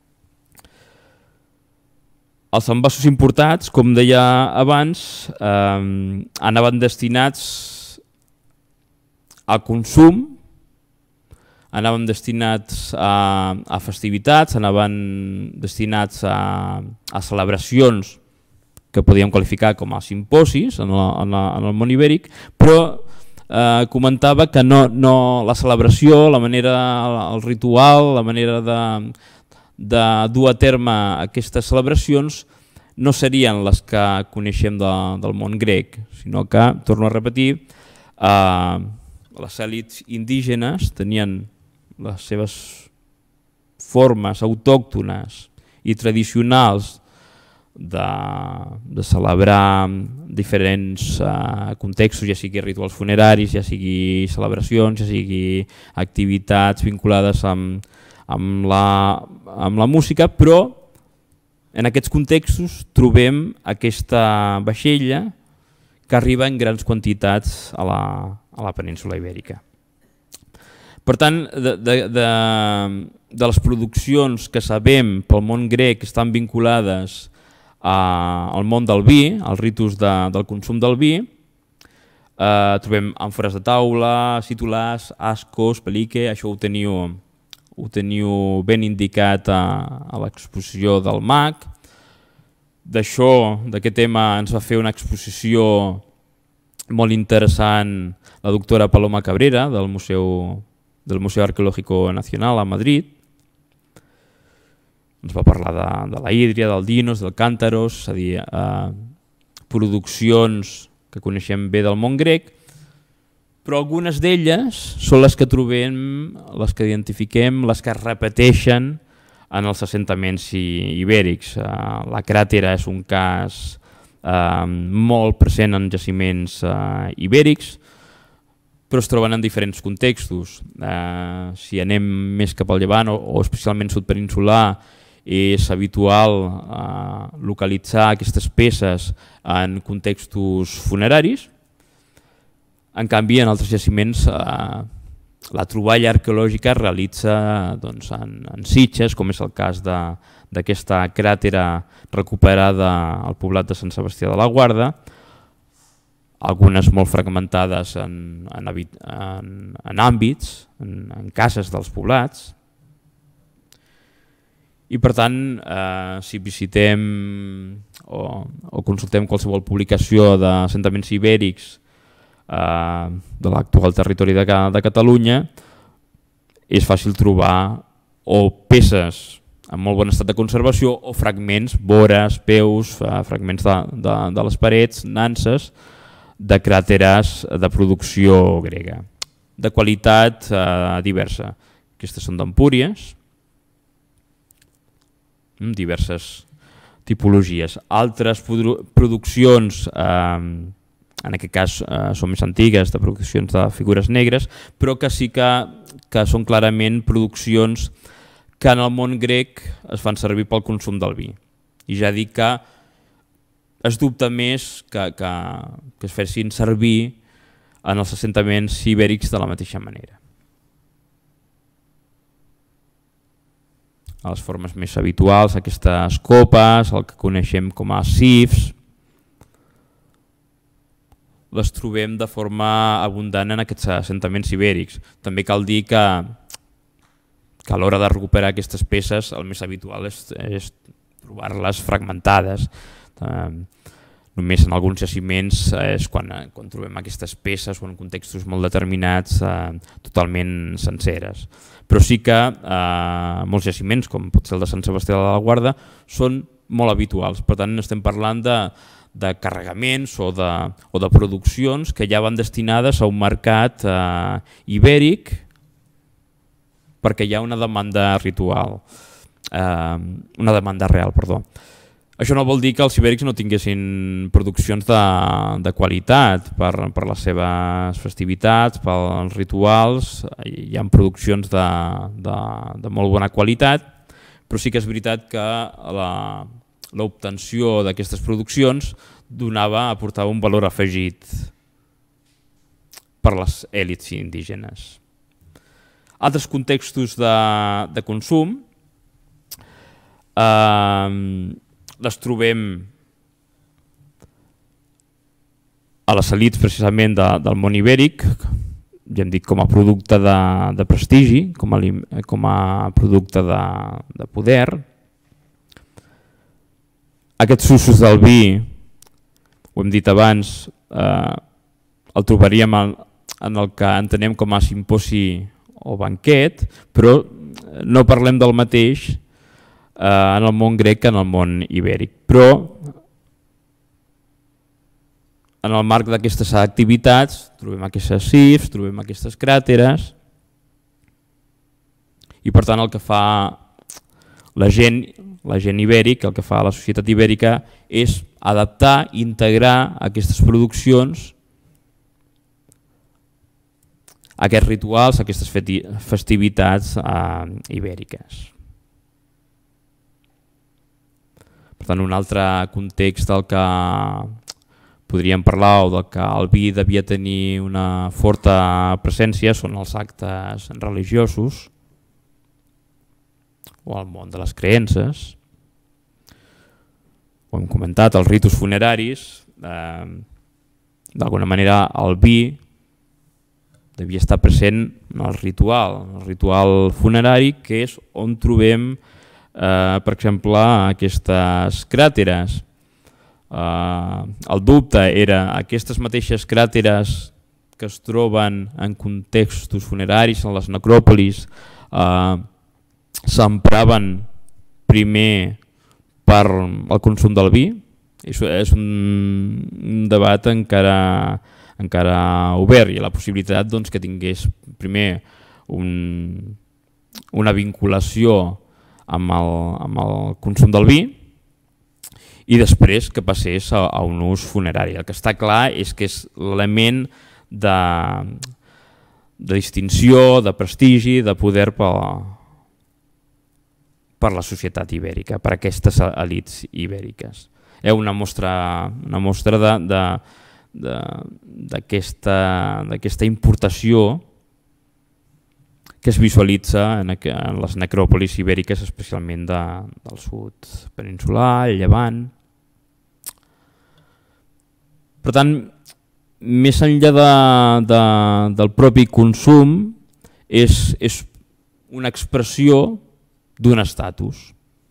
Els envasos importats, com deia abans, uh, anaven destinats al consum, anaven destinats a, a festivitats, anaven destinats a, a celebracions que podíem qualificar com a simposis en, la, en, la, en el món ibèric, però eh, comentava que no, no, la celebració, la manera, el ritual, la manera de, de dur a terme aquestes celebracions no serien les que coneixem de, del món grec, sinó que, torno a repetir, eh, les èlits indígenes tenien les seves formes autòctones i tradicionals de, de celebrar diferents uh, contextos, ja sigui rituals funeraris, ja sigui celebracions, ja sigui activitats vinculades amb, amb, la, amb la música, però en aquests contextos trobem aquesta vaixella que arriba en grans quantitats a la, a la península ibèrica. Per tant, de, de, de, de les produccions que sabem pel món grec que estan vinculades a, al món del vi, als ritus de, del consum del vi, eh, trobem àmfores de taula, cítolars, ascos, pelique, això ho teniu, ho teniu ben indicat a, a l'exposició del M A C. D'això, d'aquest tema, ens va fer una exposició molt interessant la doctora Paloma Cabrera del Museu, del Museu Arqueológico Nacional a Madrid. Ens va parlar de, de la hídria, del dinos, del càntaros, és a dir, eh, produccions que coneixem bé del món grec, però algunes d'elles són les que trobem, les que identifiquem, les que es repeteixen en els assentaments ibèrics. Eh, la cràtera és un cas eh, molt present en jaciments eh, ibèrics, però es troben en diferents contextos. Eh, si anem més cap al llevant o, o especialment sud peninsular, és habitual eh, localitzar aquestes peces en contextos funeraris. En canvi, en altres jaciments, eh, la troballa arqueològica es realitza doncs, en, en sitges, com és el cas d'aquesta cràtera recuperada al poblat de Sant Sebastià de la Guarda, algunes molt fragmentades en, en, en, en àmbits, en, en cases dels poblats. I per tant, eh, si visitem o, o consultem qualsevol publicació d'assentaments ibèrics eh, de l'actual territori de, de Catalunya, és fàcil trobar o peces en molt bon estat de conservació o fragments, vores, peus, eh, fragments de, de, de les parets, nanses, de cràteres de producció grega, de qualitat eh, diversa. Aquestes són d'Empúries, diverses tipologies. Altres produ produccions, eh, en aquest cas eh, són més antigues, de produccions de figures negres, però que sí que, que són clarament produccions que en el món grec es fan servir pel consum del vi. I ja dic que es dubta més que, que, que es fessin servir en els assentaments ibèrics de la mateixa manera. A les formes més habituals, aquestes copes, el que coneixem com a sifs, les trobem de forma abundant en aquests assentaments ibèrics. També cal dir que, que a l'hora de recuperar aquestes peces el més habitual és, és trobar-les fragmentades. Eh, només en alguns jaciments és quan, quan trobem aquestes peces o en contextos molt determinats eh, totalment senceres. Però sí que eh, molts jaciments, com pot ser el de Sant Sebastià de la Guarda, són molt habituals. Per tant, estem parlant de, de carregaments o de, o de produccions que ja van destinades a un mercat eh, ibèric perquè hi ha una demanda ritual, eh, una demanda real, perdó. Això no vol dir que els ibèrics no tinguessin produccions de, de qualitat per, per les seves festivitats, pels rituals. Hi ha produccions de, de, de molt bona qualitat, però sí que és veritat que l'obtenció d'aquestes produccions donava, aportava un valor afegit per les èlits indígenes. Altres contextos de, de consum eh, les trobem a les elits precisament de, del món ibèric, ja hem dit com a producte de, de prestigi, com a, com a producte de, de poder. Aquests usos del vi, ho hem dit abans, eh, el trobaríem en, en el que entenem com a simposi o banquet, però no parlem del mateix eh, en el món grec que en el món ibèric. Però en el marc d'aquestes activitats trobem aquestes sifs, trobem aquestes cràteres i per tant el que fa la gent, la gent ibèrica, el que fa la societat ibèrica és adaptar, integrar aquestes produccions a aquests rituals, a aquestes festivitats eh, ibèriques. Per tant, un altre context del que podríem parlar o del que el vi devia tenir una forta presència són els actes religiosos o el món de les creences. Ho hem comentat, els ritus funeraris, eh, d'alguna manera el vi devia estar present en el ritual, el ritual funerari, que és on trobem, eh, per exemple, aquestes cràteres. el dubte era aquestes mateixes cràteres que es troben en contextos funeraris, en les necròpolis, s'empraven primer per al consum del vi. És un debat encara encara obert i la possibilitat que tingués primer una vinculació amb el consum del vi i després que passés a un ús funerari. El que està clar és que és l'element de distinció, de prestigi, de poder per la societat ibèrica, per aquestes elits ibèriques. Hi ha una mostra d'aquesta importació que es visualitza en les necròpolis ibèriques, especialment del sud peninsular, el Llevant. Per tant, més enllà del propi consum, és una expressió d'un estatus.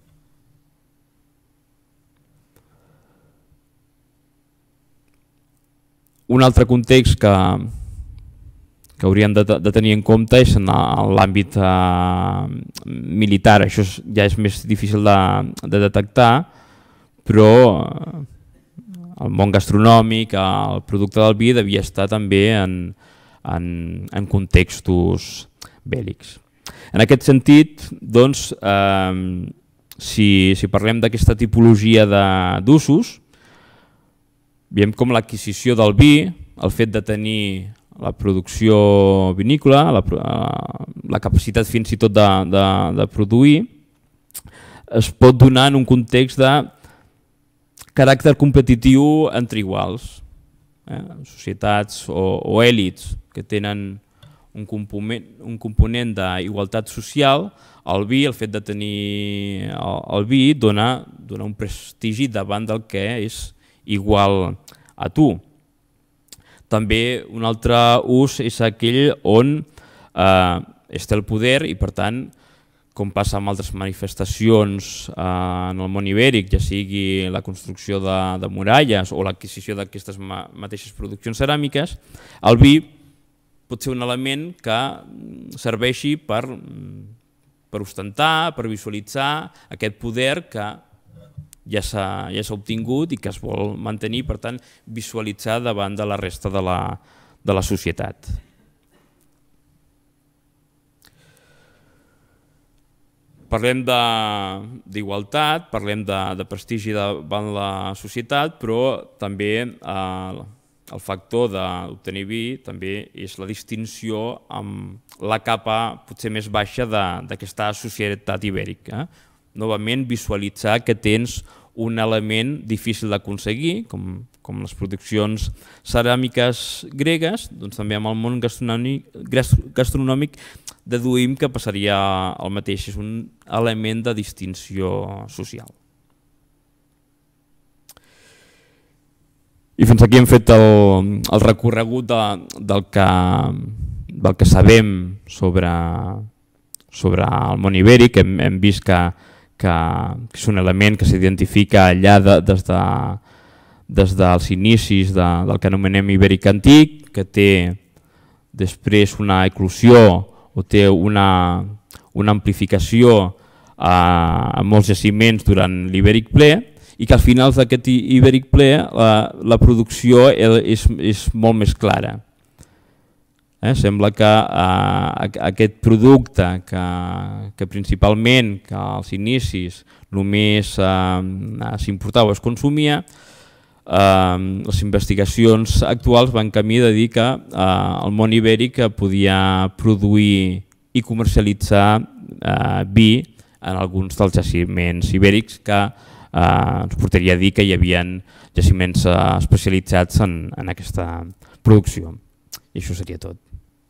Un altre context que que hauríem de tenir en compte és en l'àmbit militar. Això ja és més difícil de detectar, però el món gastronòmic, el producte del vi, devia estar també en contextos bèl·lics. En aquest sentit, doncs, si parlem d'aquesta tipologia d'usos, veiem com l'adquisició del vi, el fet de tenir la producció vinícola, la capacitat fins i tot de produir, es pot donar en un context de caràcter competitiu entre iguals. Societats o èlits que tenen un component d'igualtat social, el vi, el fet de tenir el vi, dona un prestigi davant del que és igual a tu. També un altre ús és aquell on es té el poder i, per tant, com passa amb altres manifestacions en el món ibèric, ja sigui la construcció de muralles o l'adquisició d'aquestes mateixes produccions ceràmiques, el vi pot ser un element que serveixi per ostentar, per visualitzar aquest poder que ja s'ha obtingut i que es vol mantenir, per tant, visualitzar davant de la resta de la societat. Parlem d'igualtat, parlem de prestigi davant la societat, però també el factor d'obtenir vi també és la distinció amb la capa potser més baixa d'aquesta societat ibèrica. Novament, visualitzar que tens un element difícil d'aconseguir, com les produccions ceràmiques gregues, doncs també amb el món gastronòmic deduïm que passaria el mateix, és un element de distinció social. I fins aquí hem fet el recorregut del que sabem sobre el món ibèric. Hem vist que que és un element que s'identifica allà des dels inicis del que anomenem ibèric antic, que té després una eclosió o té una amplificació a molts jaciments durant l'ibèric ple i que al final d'aquest ibèric ple la producció és molt més clara. Sembla que aquest producte que principalment que als inicis només s'importava o es consumia, les investigacions actuals van camí de dir que el món ibèric podia produir i comercialitzar vi en alguns dels jaciments ibèrics, que ens portaria a dir que hi havia jaciments especialitzats en aquesta producció. I això seria tot.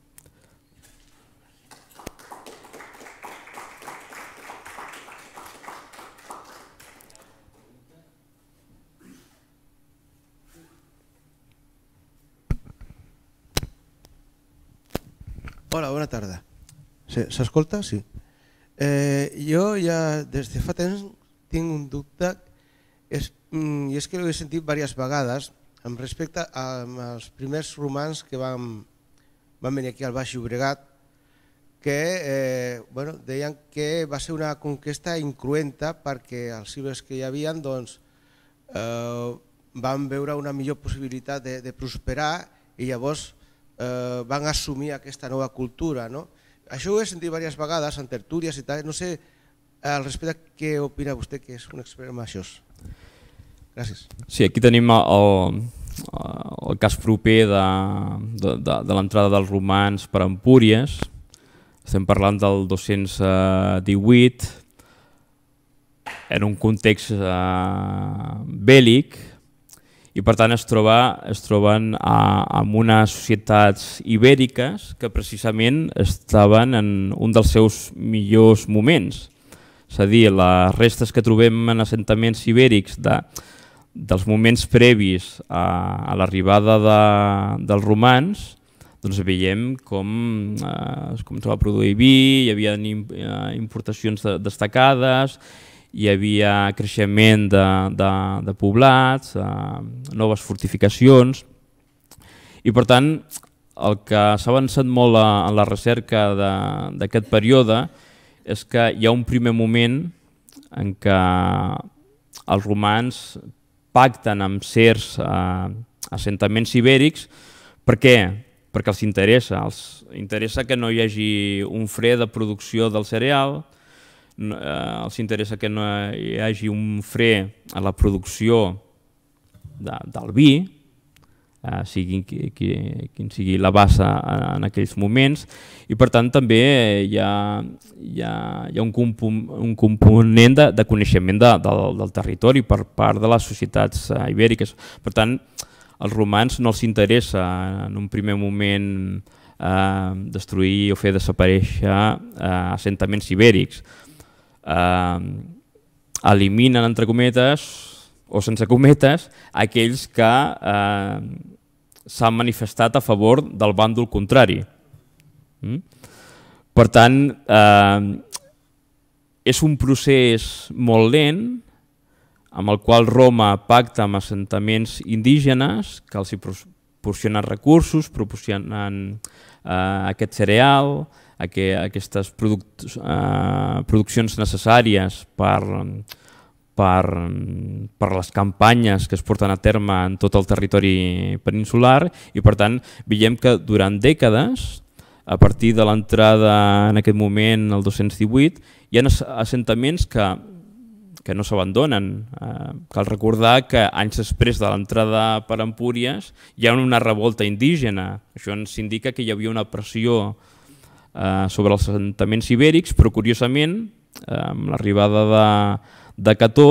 Hola, bona tarda. S'escolta? Sí. Jo ja des de fa temps tinc un dubte, és i és que ho he sentit diverses vegades amb respecte als primers romans que van, van venir aquí al Baix Llobregat, que eh, bueno, deien que va ser una conquesta incruenta perquè els civils que hi havia doncs, eh, van veure una millor possibilitat de, de prosperar i llavors eh, van assumir aquesta nova cultura. No? Això ho he sentit diverses vegades en tertúlies i tal, no sé al respecte què opina vostè, que és un expert en això. Gràcies. Sí, aquí tenim el, el cas proper de, de, de, de l'entrada dels romans per Empúries. Estem parlant del dos-cents divuit, en un context eh, bèl·lic, i per tant es, troba, es troben a, amb unes societats ibèriques que precisament estaven en un dels seus millors moments. És a dir, les restes que trobem en assentaments ibèrics de, dels moments previs a, a l'arribada de, dels romans, doncs veiem com, eh, com es va produir vi, hi havia importacions de, destacades, hi havia creixement de, de, de poblats, eh, noves fortificacions, i per tant el que s'ha avançat molt a, en la recerca d'aquest període és que hi ha un primer moment en què els romans pacten amb certs eh, assentaments ibèrics. Per què? Perquè els interessa, els interessa que no hi hagi un fre de producció del cereal, no, eh, els interessa que no hi hagi un fre a la producció de, del vi, eh, sigui qui, qui, quin sigui la base en aquells moments, i per tant també hi ha, hi ha, hi ha un, compon, un component de, de coneixement de, de, del territori per part de les societats eh, ibèriques. Per tant, als romans no els interessa en un primer moment eh, destruir o fer desaparèixer eh, assentaments ibèrics. Eh, eliminen, entre cometes, o sense cometes, aquells que eh, s'han manifestat a favor del bàndol contrari. Mm? Per tant, eh, és un procés molt lent, amb el qual Roma pacta amb assentaments indígenes que els hi proporcionen recursos, proporcionen eh, aquest cereal, aqu aquestes produc eh, produccions necessàries per, per, per les campanyes que es porten a terme en tot el territori peninsular, i per tant veiem que durant dècades, a partir de l'entrada en aquest moment, el dos-cents divuit, hi ha assentaments que que no s'abandonen. Eh, cal recordar que anys després de l'entrada per Empúries hi ha una revolta indígena. Això ens indica que hi havia una pressió eh, sobre els assentaments ibèrics, però curiosament, eh, amb l'arribada de, de Cató,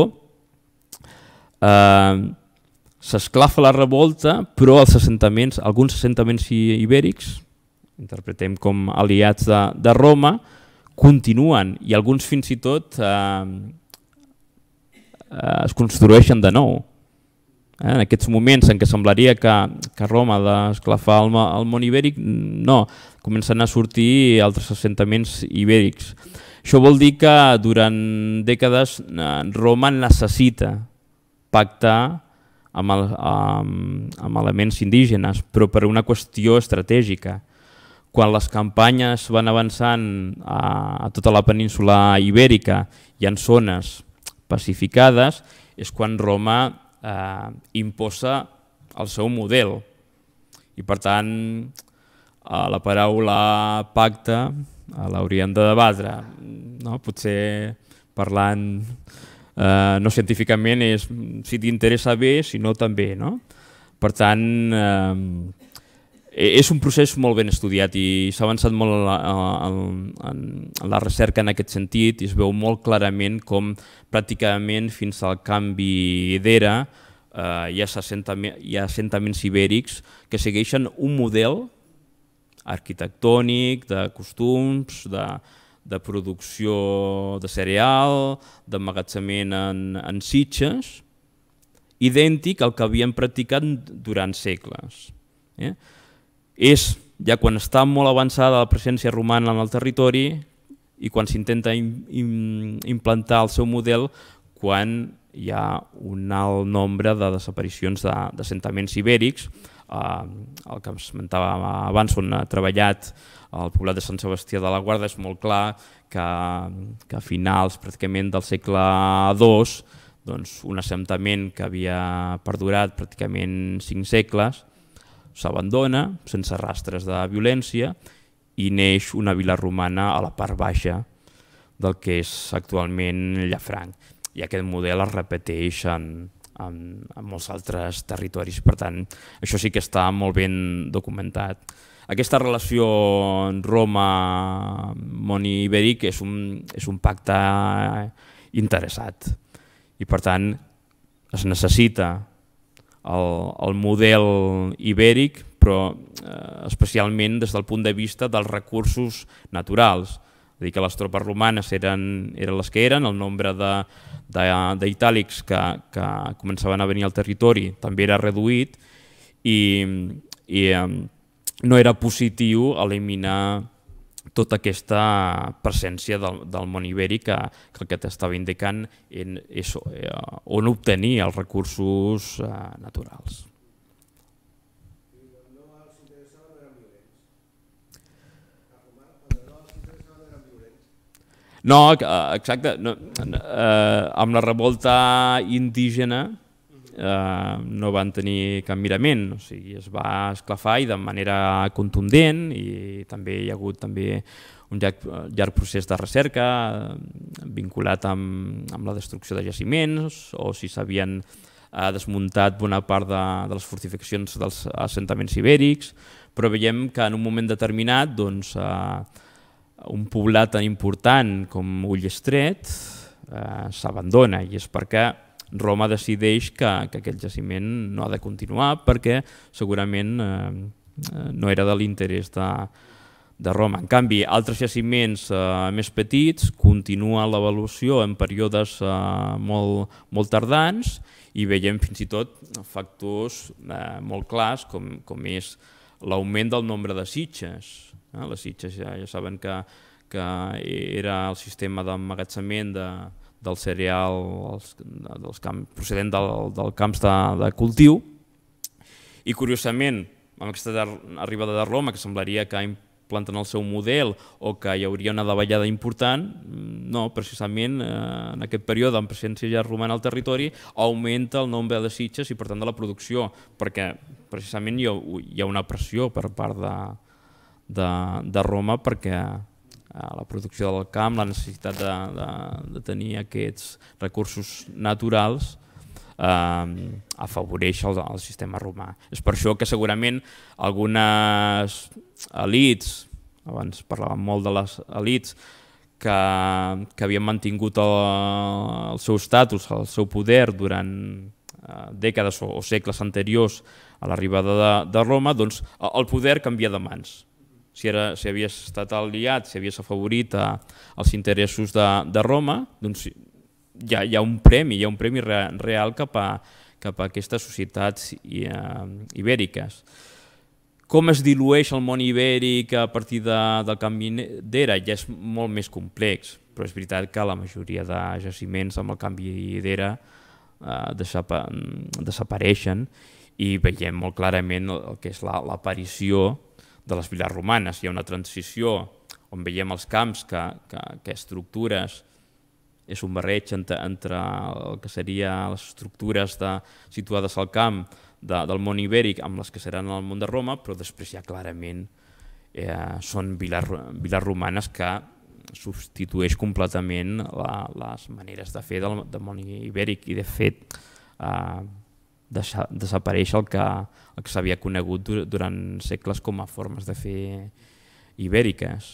eh, s'esclafa la revolta, però els assentaments, alguns assentaments ibèrics, interpretem com aliats de, de Roma, continuen, i alguns fins i tot eh, es construeixen de nou. En aquests moments en què semblaria que, que Roma ha d'esclafar el, el món ibèric, no, comencen a sortir altres assentaments ibèrics. Això vol dir que durant dècades Roma necessita pactar amb, el, amb, amb elements indígenes, però per una qüestió estratègica. Quan les campanyes van avançant a, a tota la península ibèrica i en zones pacificades, és quan Roma eh, imposa el seu model. I per tant, eh, la paraula pacte eh, l'hauríem de debatre. No? Potser parlant eh, no científicament és si t'interessa bé, si no també. No? Per tant, eh, és un procés molt ben estudiat i s'ha avançat molt en la recerca en aquest sentit, i es veu molt clarament com pràcticament fins al canvi d'era eh, hi, hi ha assentaments ibèrics que segueixen un model arquitectònic, de costums, de, de producció de cereal, d'emmagatzemament en, en sitges, idèntic al que havien practicat durant segles. Eh? És ja quan està molt avançada la presència romana en el territori i quan s'intenta im, im, implantar el seu model, quan hi ha un alt nombre de desaparicions d'assentaments ibèrics. El que esmentava abans, on ha treballat el poblat de Sant Sebastià de la Guarda, és molt clar que, que a finals pràcticament del segle dos, doncs, un assentament que havia perdurat pràcticament cinc segles s'abandona sense rastres de violència i neix una vila romana a la part baixa del que és actualment Llafranc. I aquest model es repeteix en, en, en molts altres territoris. Per tant, això sí que està molt ben documentat. Aquesta relació Roma-món ibèric és un, és un pacte interessat i per tant es necessita el, el model ibèric, però eh, especialment des del punt de vista dels recursos naturals. És a dir, que les tropes romanes eren, eren les que eren, el nombre d'itàlics que, que començaven a venir al territori també era reduït i, i eh, no era positiu eliminar tota aquesta presència del, del món ibèric que, que el que t'estava indicant en, és eh, on obtenir els recursos eh, naturals. No, exacte. No, eh, amb la revolta indígena eh, no van tenir cap mirament, o sigui, es va esclafar i de manera contundent i també hi ha hagut també un llarg, llarg procés de recerca eh, vinculat amb, amb la destrucció de jaciments o si s'havien eh, desmuntat bona part de, de les fortificacions dels assentaments ibèrics, però veiem que en un moment determinat doncs, eh, un poblat tan important com Ullestret eh, s'abandona i és perquè Roma decideix que, que aquest jaciment no ha de continuar perquè segurament eh, no era de l'interès de, de Roma. En canvi, altres jaciments eh, més petits continuen l'evolució en períodes eh, molt, molt tardans i veiem fins i tot factors eh, molt clars com, com és l'augment del nombre de sitges. Les sitges ja, ja saben que, que era el sistema d'emmagatzement de, del cereal els, dels camps, procedent del, del camps de, de cultiu i curiosament amb aquesta arribada de Roma que semblaria que implanten el seu model o que hi hauria una davallada important, no, precisament eh, en aquest període amb presència ja romana al territori augmenta el nombre de sitges i per tant de la producció perquè precisament hi ha, hi ha una pressió per part de De, de Roma perquè eh, la producció del camp, la necessitat de, de, de tenir aquests recursos naturals eh, afavoreix el, el sistema romà. És per això que segurament algunes elites, abans parlàvem molt de les elites, que, que havien mantingut el, el seu estatus, el seu poder durant eh, dècades o, o segles anteriors a l'arribada de, de Roma, doncs el poder canvia de mans. Si, era, si havies estat aliat, si havies afavorit a, als interessos de, de Roma, doncs hi ha, hi ha un premi, hi ha un premi real, real cap, a, cap a aquestes societats i, uh, ibèriques. Com es dilueix el món ibèric a partir de, del canvi d'era? Ja és molt més complex, però és veritat que la majoria de jaciments amb el canvi d'era uh, desapa, desapareixen i veiem molt clarament el que és l'aparició de les viles romanes. Hi ha una transició on veiem els camps que, que, que estructures és un barreig entre, entre el que serien les estructures de, situades al camp de, del món ibèric amb les que seran al món de Roma, però després ja clarament eh, són viles, viles romanes que substitueix completament la, les maneres de fer del, del món ibèric i de fet eh, Deixa, desapareix el que, el que s'havia conegut durant segles com a formes de fer ibèriques.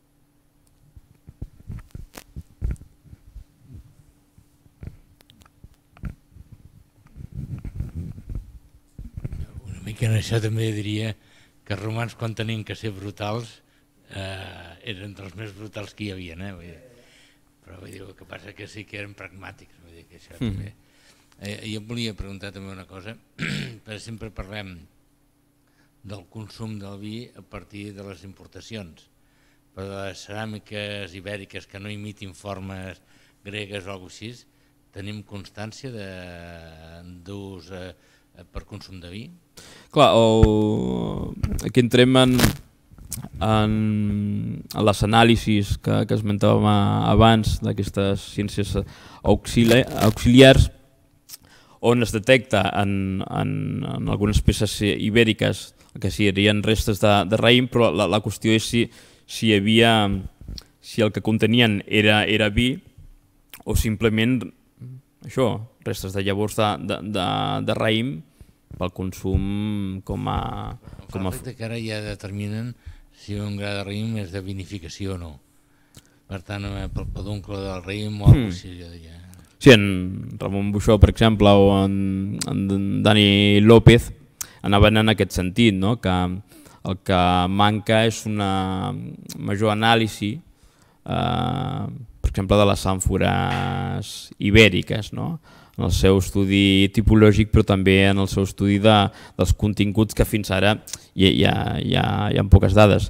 Una mica en això també diria que els romans quan tenien que ser brutals eh, eren dels més brutals que hi havia, eh? Vull dir, però vull dir, el que passa que sí que eren pragmàtics, vull dir que això mm. també... Eh, jo volia preguntar també una cosa, perquè sempre parlem del consum del vi a partir de les importacions, però de les ceràmiques ibèriques que no imitin formes gregues o alguna cosa així, tenim constància d'ús per consum de vi? Clar, aquí entrem en, en les anàlisis que, que esmentàvem abans d'aquestes ciències auxili auxiliars, on es detecta en, en, en algunes peces ibèriques que serien restes de, de raïm, però la, la qüestió és si, si hi havia, si el que contenien era, era vi o simplement això, restes de llavors de, de, de, de raïm pel consum com a... Com a... que ara ja determinen si un gra de raïm és de vinificació o no. Per tant, pel peduncle del raïm o alguna cosa així. Sí, en Ramon Buixó, per exemple, o en, en Dani López anaven en aquest sentit, no? Que el que manca és una major anàlisi, eh, per exemple, de les àmfores ibèriques, no? En el seu estudi tipològic, però també en el seu estudi de, dels continguts, que fins ara hi, hi, ha, hi, ha, hi ha poques dades.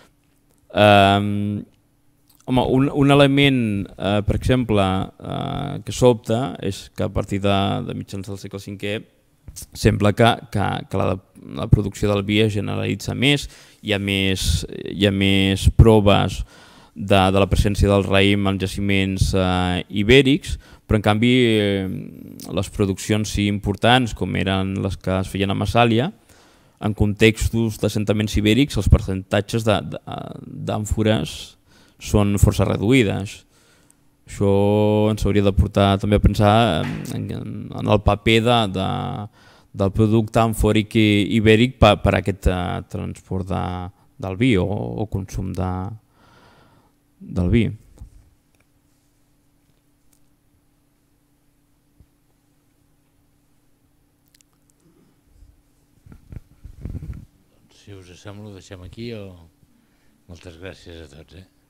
Eh, home, un, un element, eh, per exemple, eh, que sobta és que a partir de, de mitjans del segle cinquè sembla que, que, que la, la producció del vi es generalitza més, hi ha més, hi ha més proves de, de la presència del raïm en jaciments eh, ibèrics, però en canvi eh, les produccions sí importants, com eren les que es feien a Massàlia, en contextos d'assentaments ibèrics els percentatges d'àmfores són força reduïdes. Això ens hauria de portar també a pensar en, en el paper de, de, del producte amfòric ibèric per, per aquest uh, transport de, del vi o, o consum de, del vi. Si us sembla, ho deixem aquí o... Moltes gràcies a tots. Eh?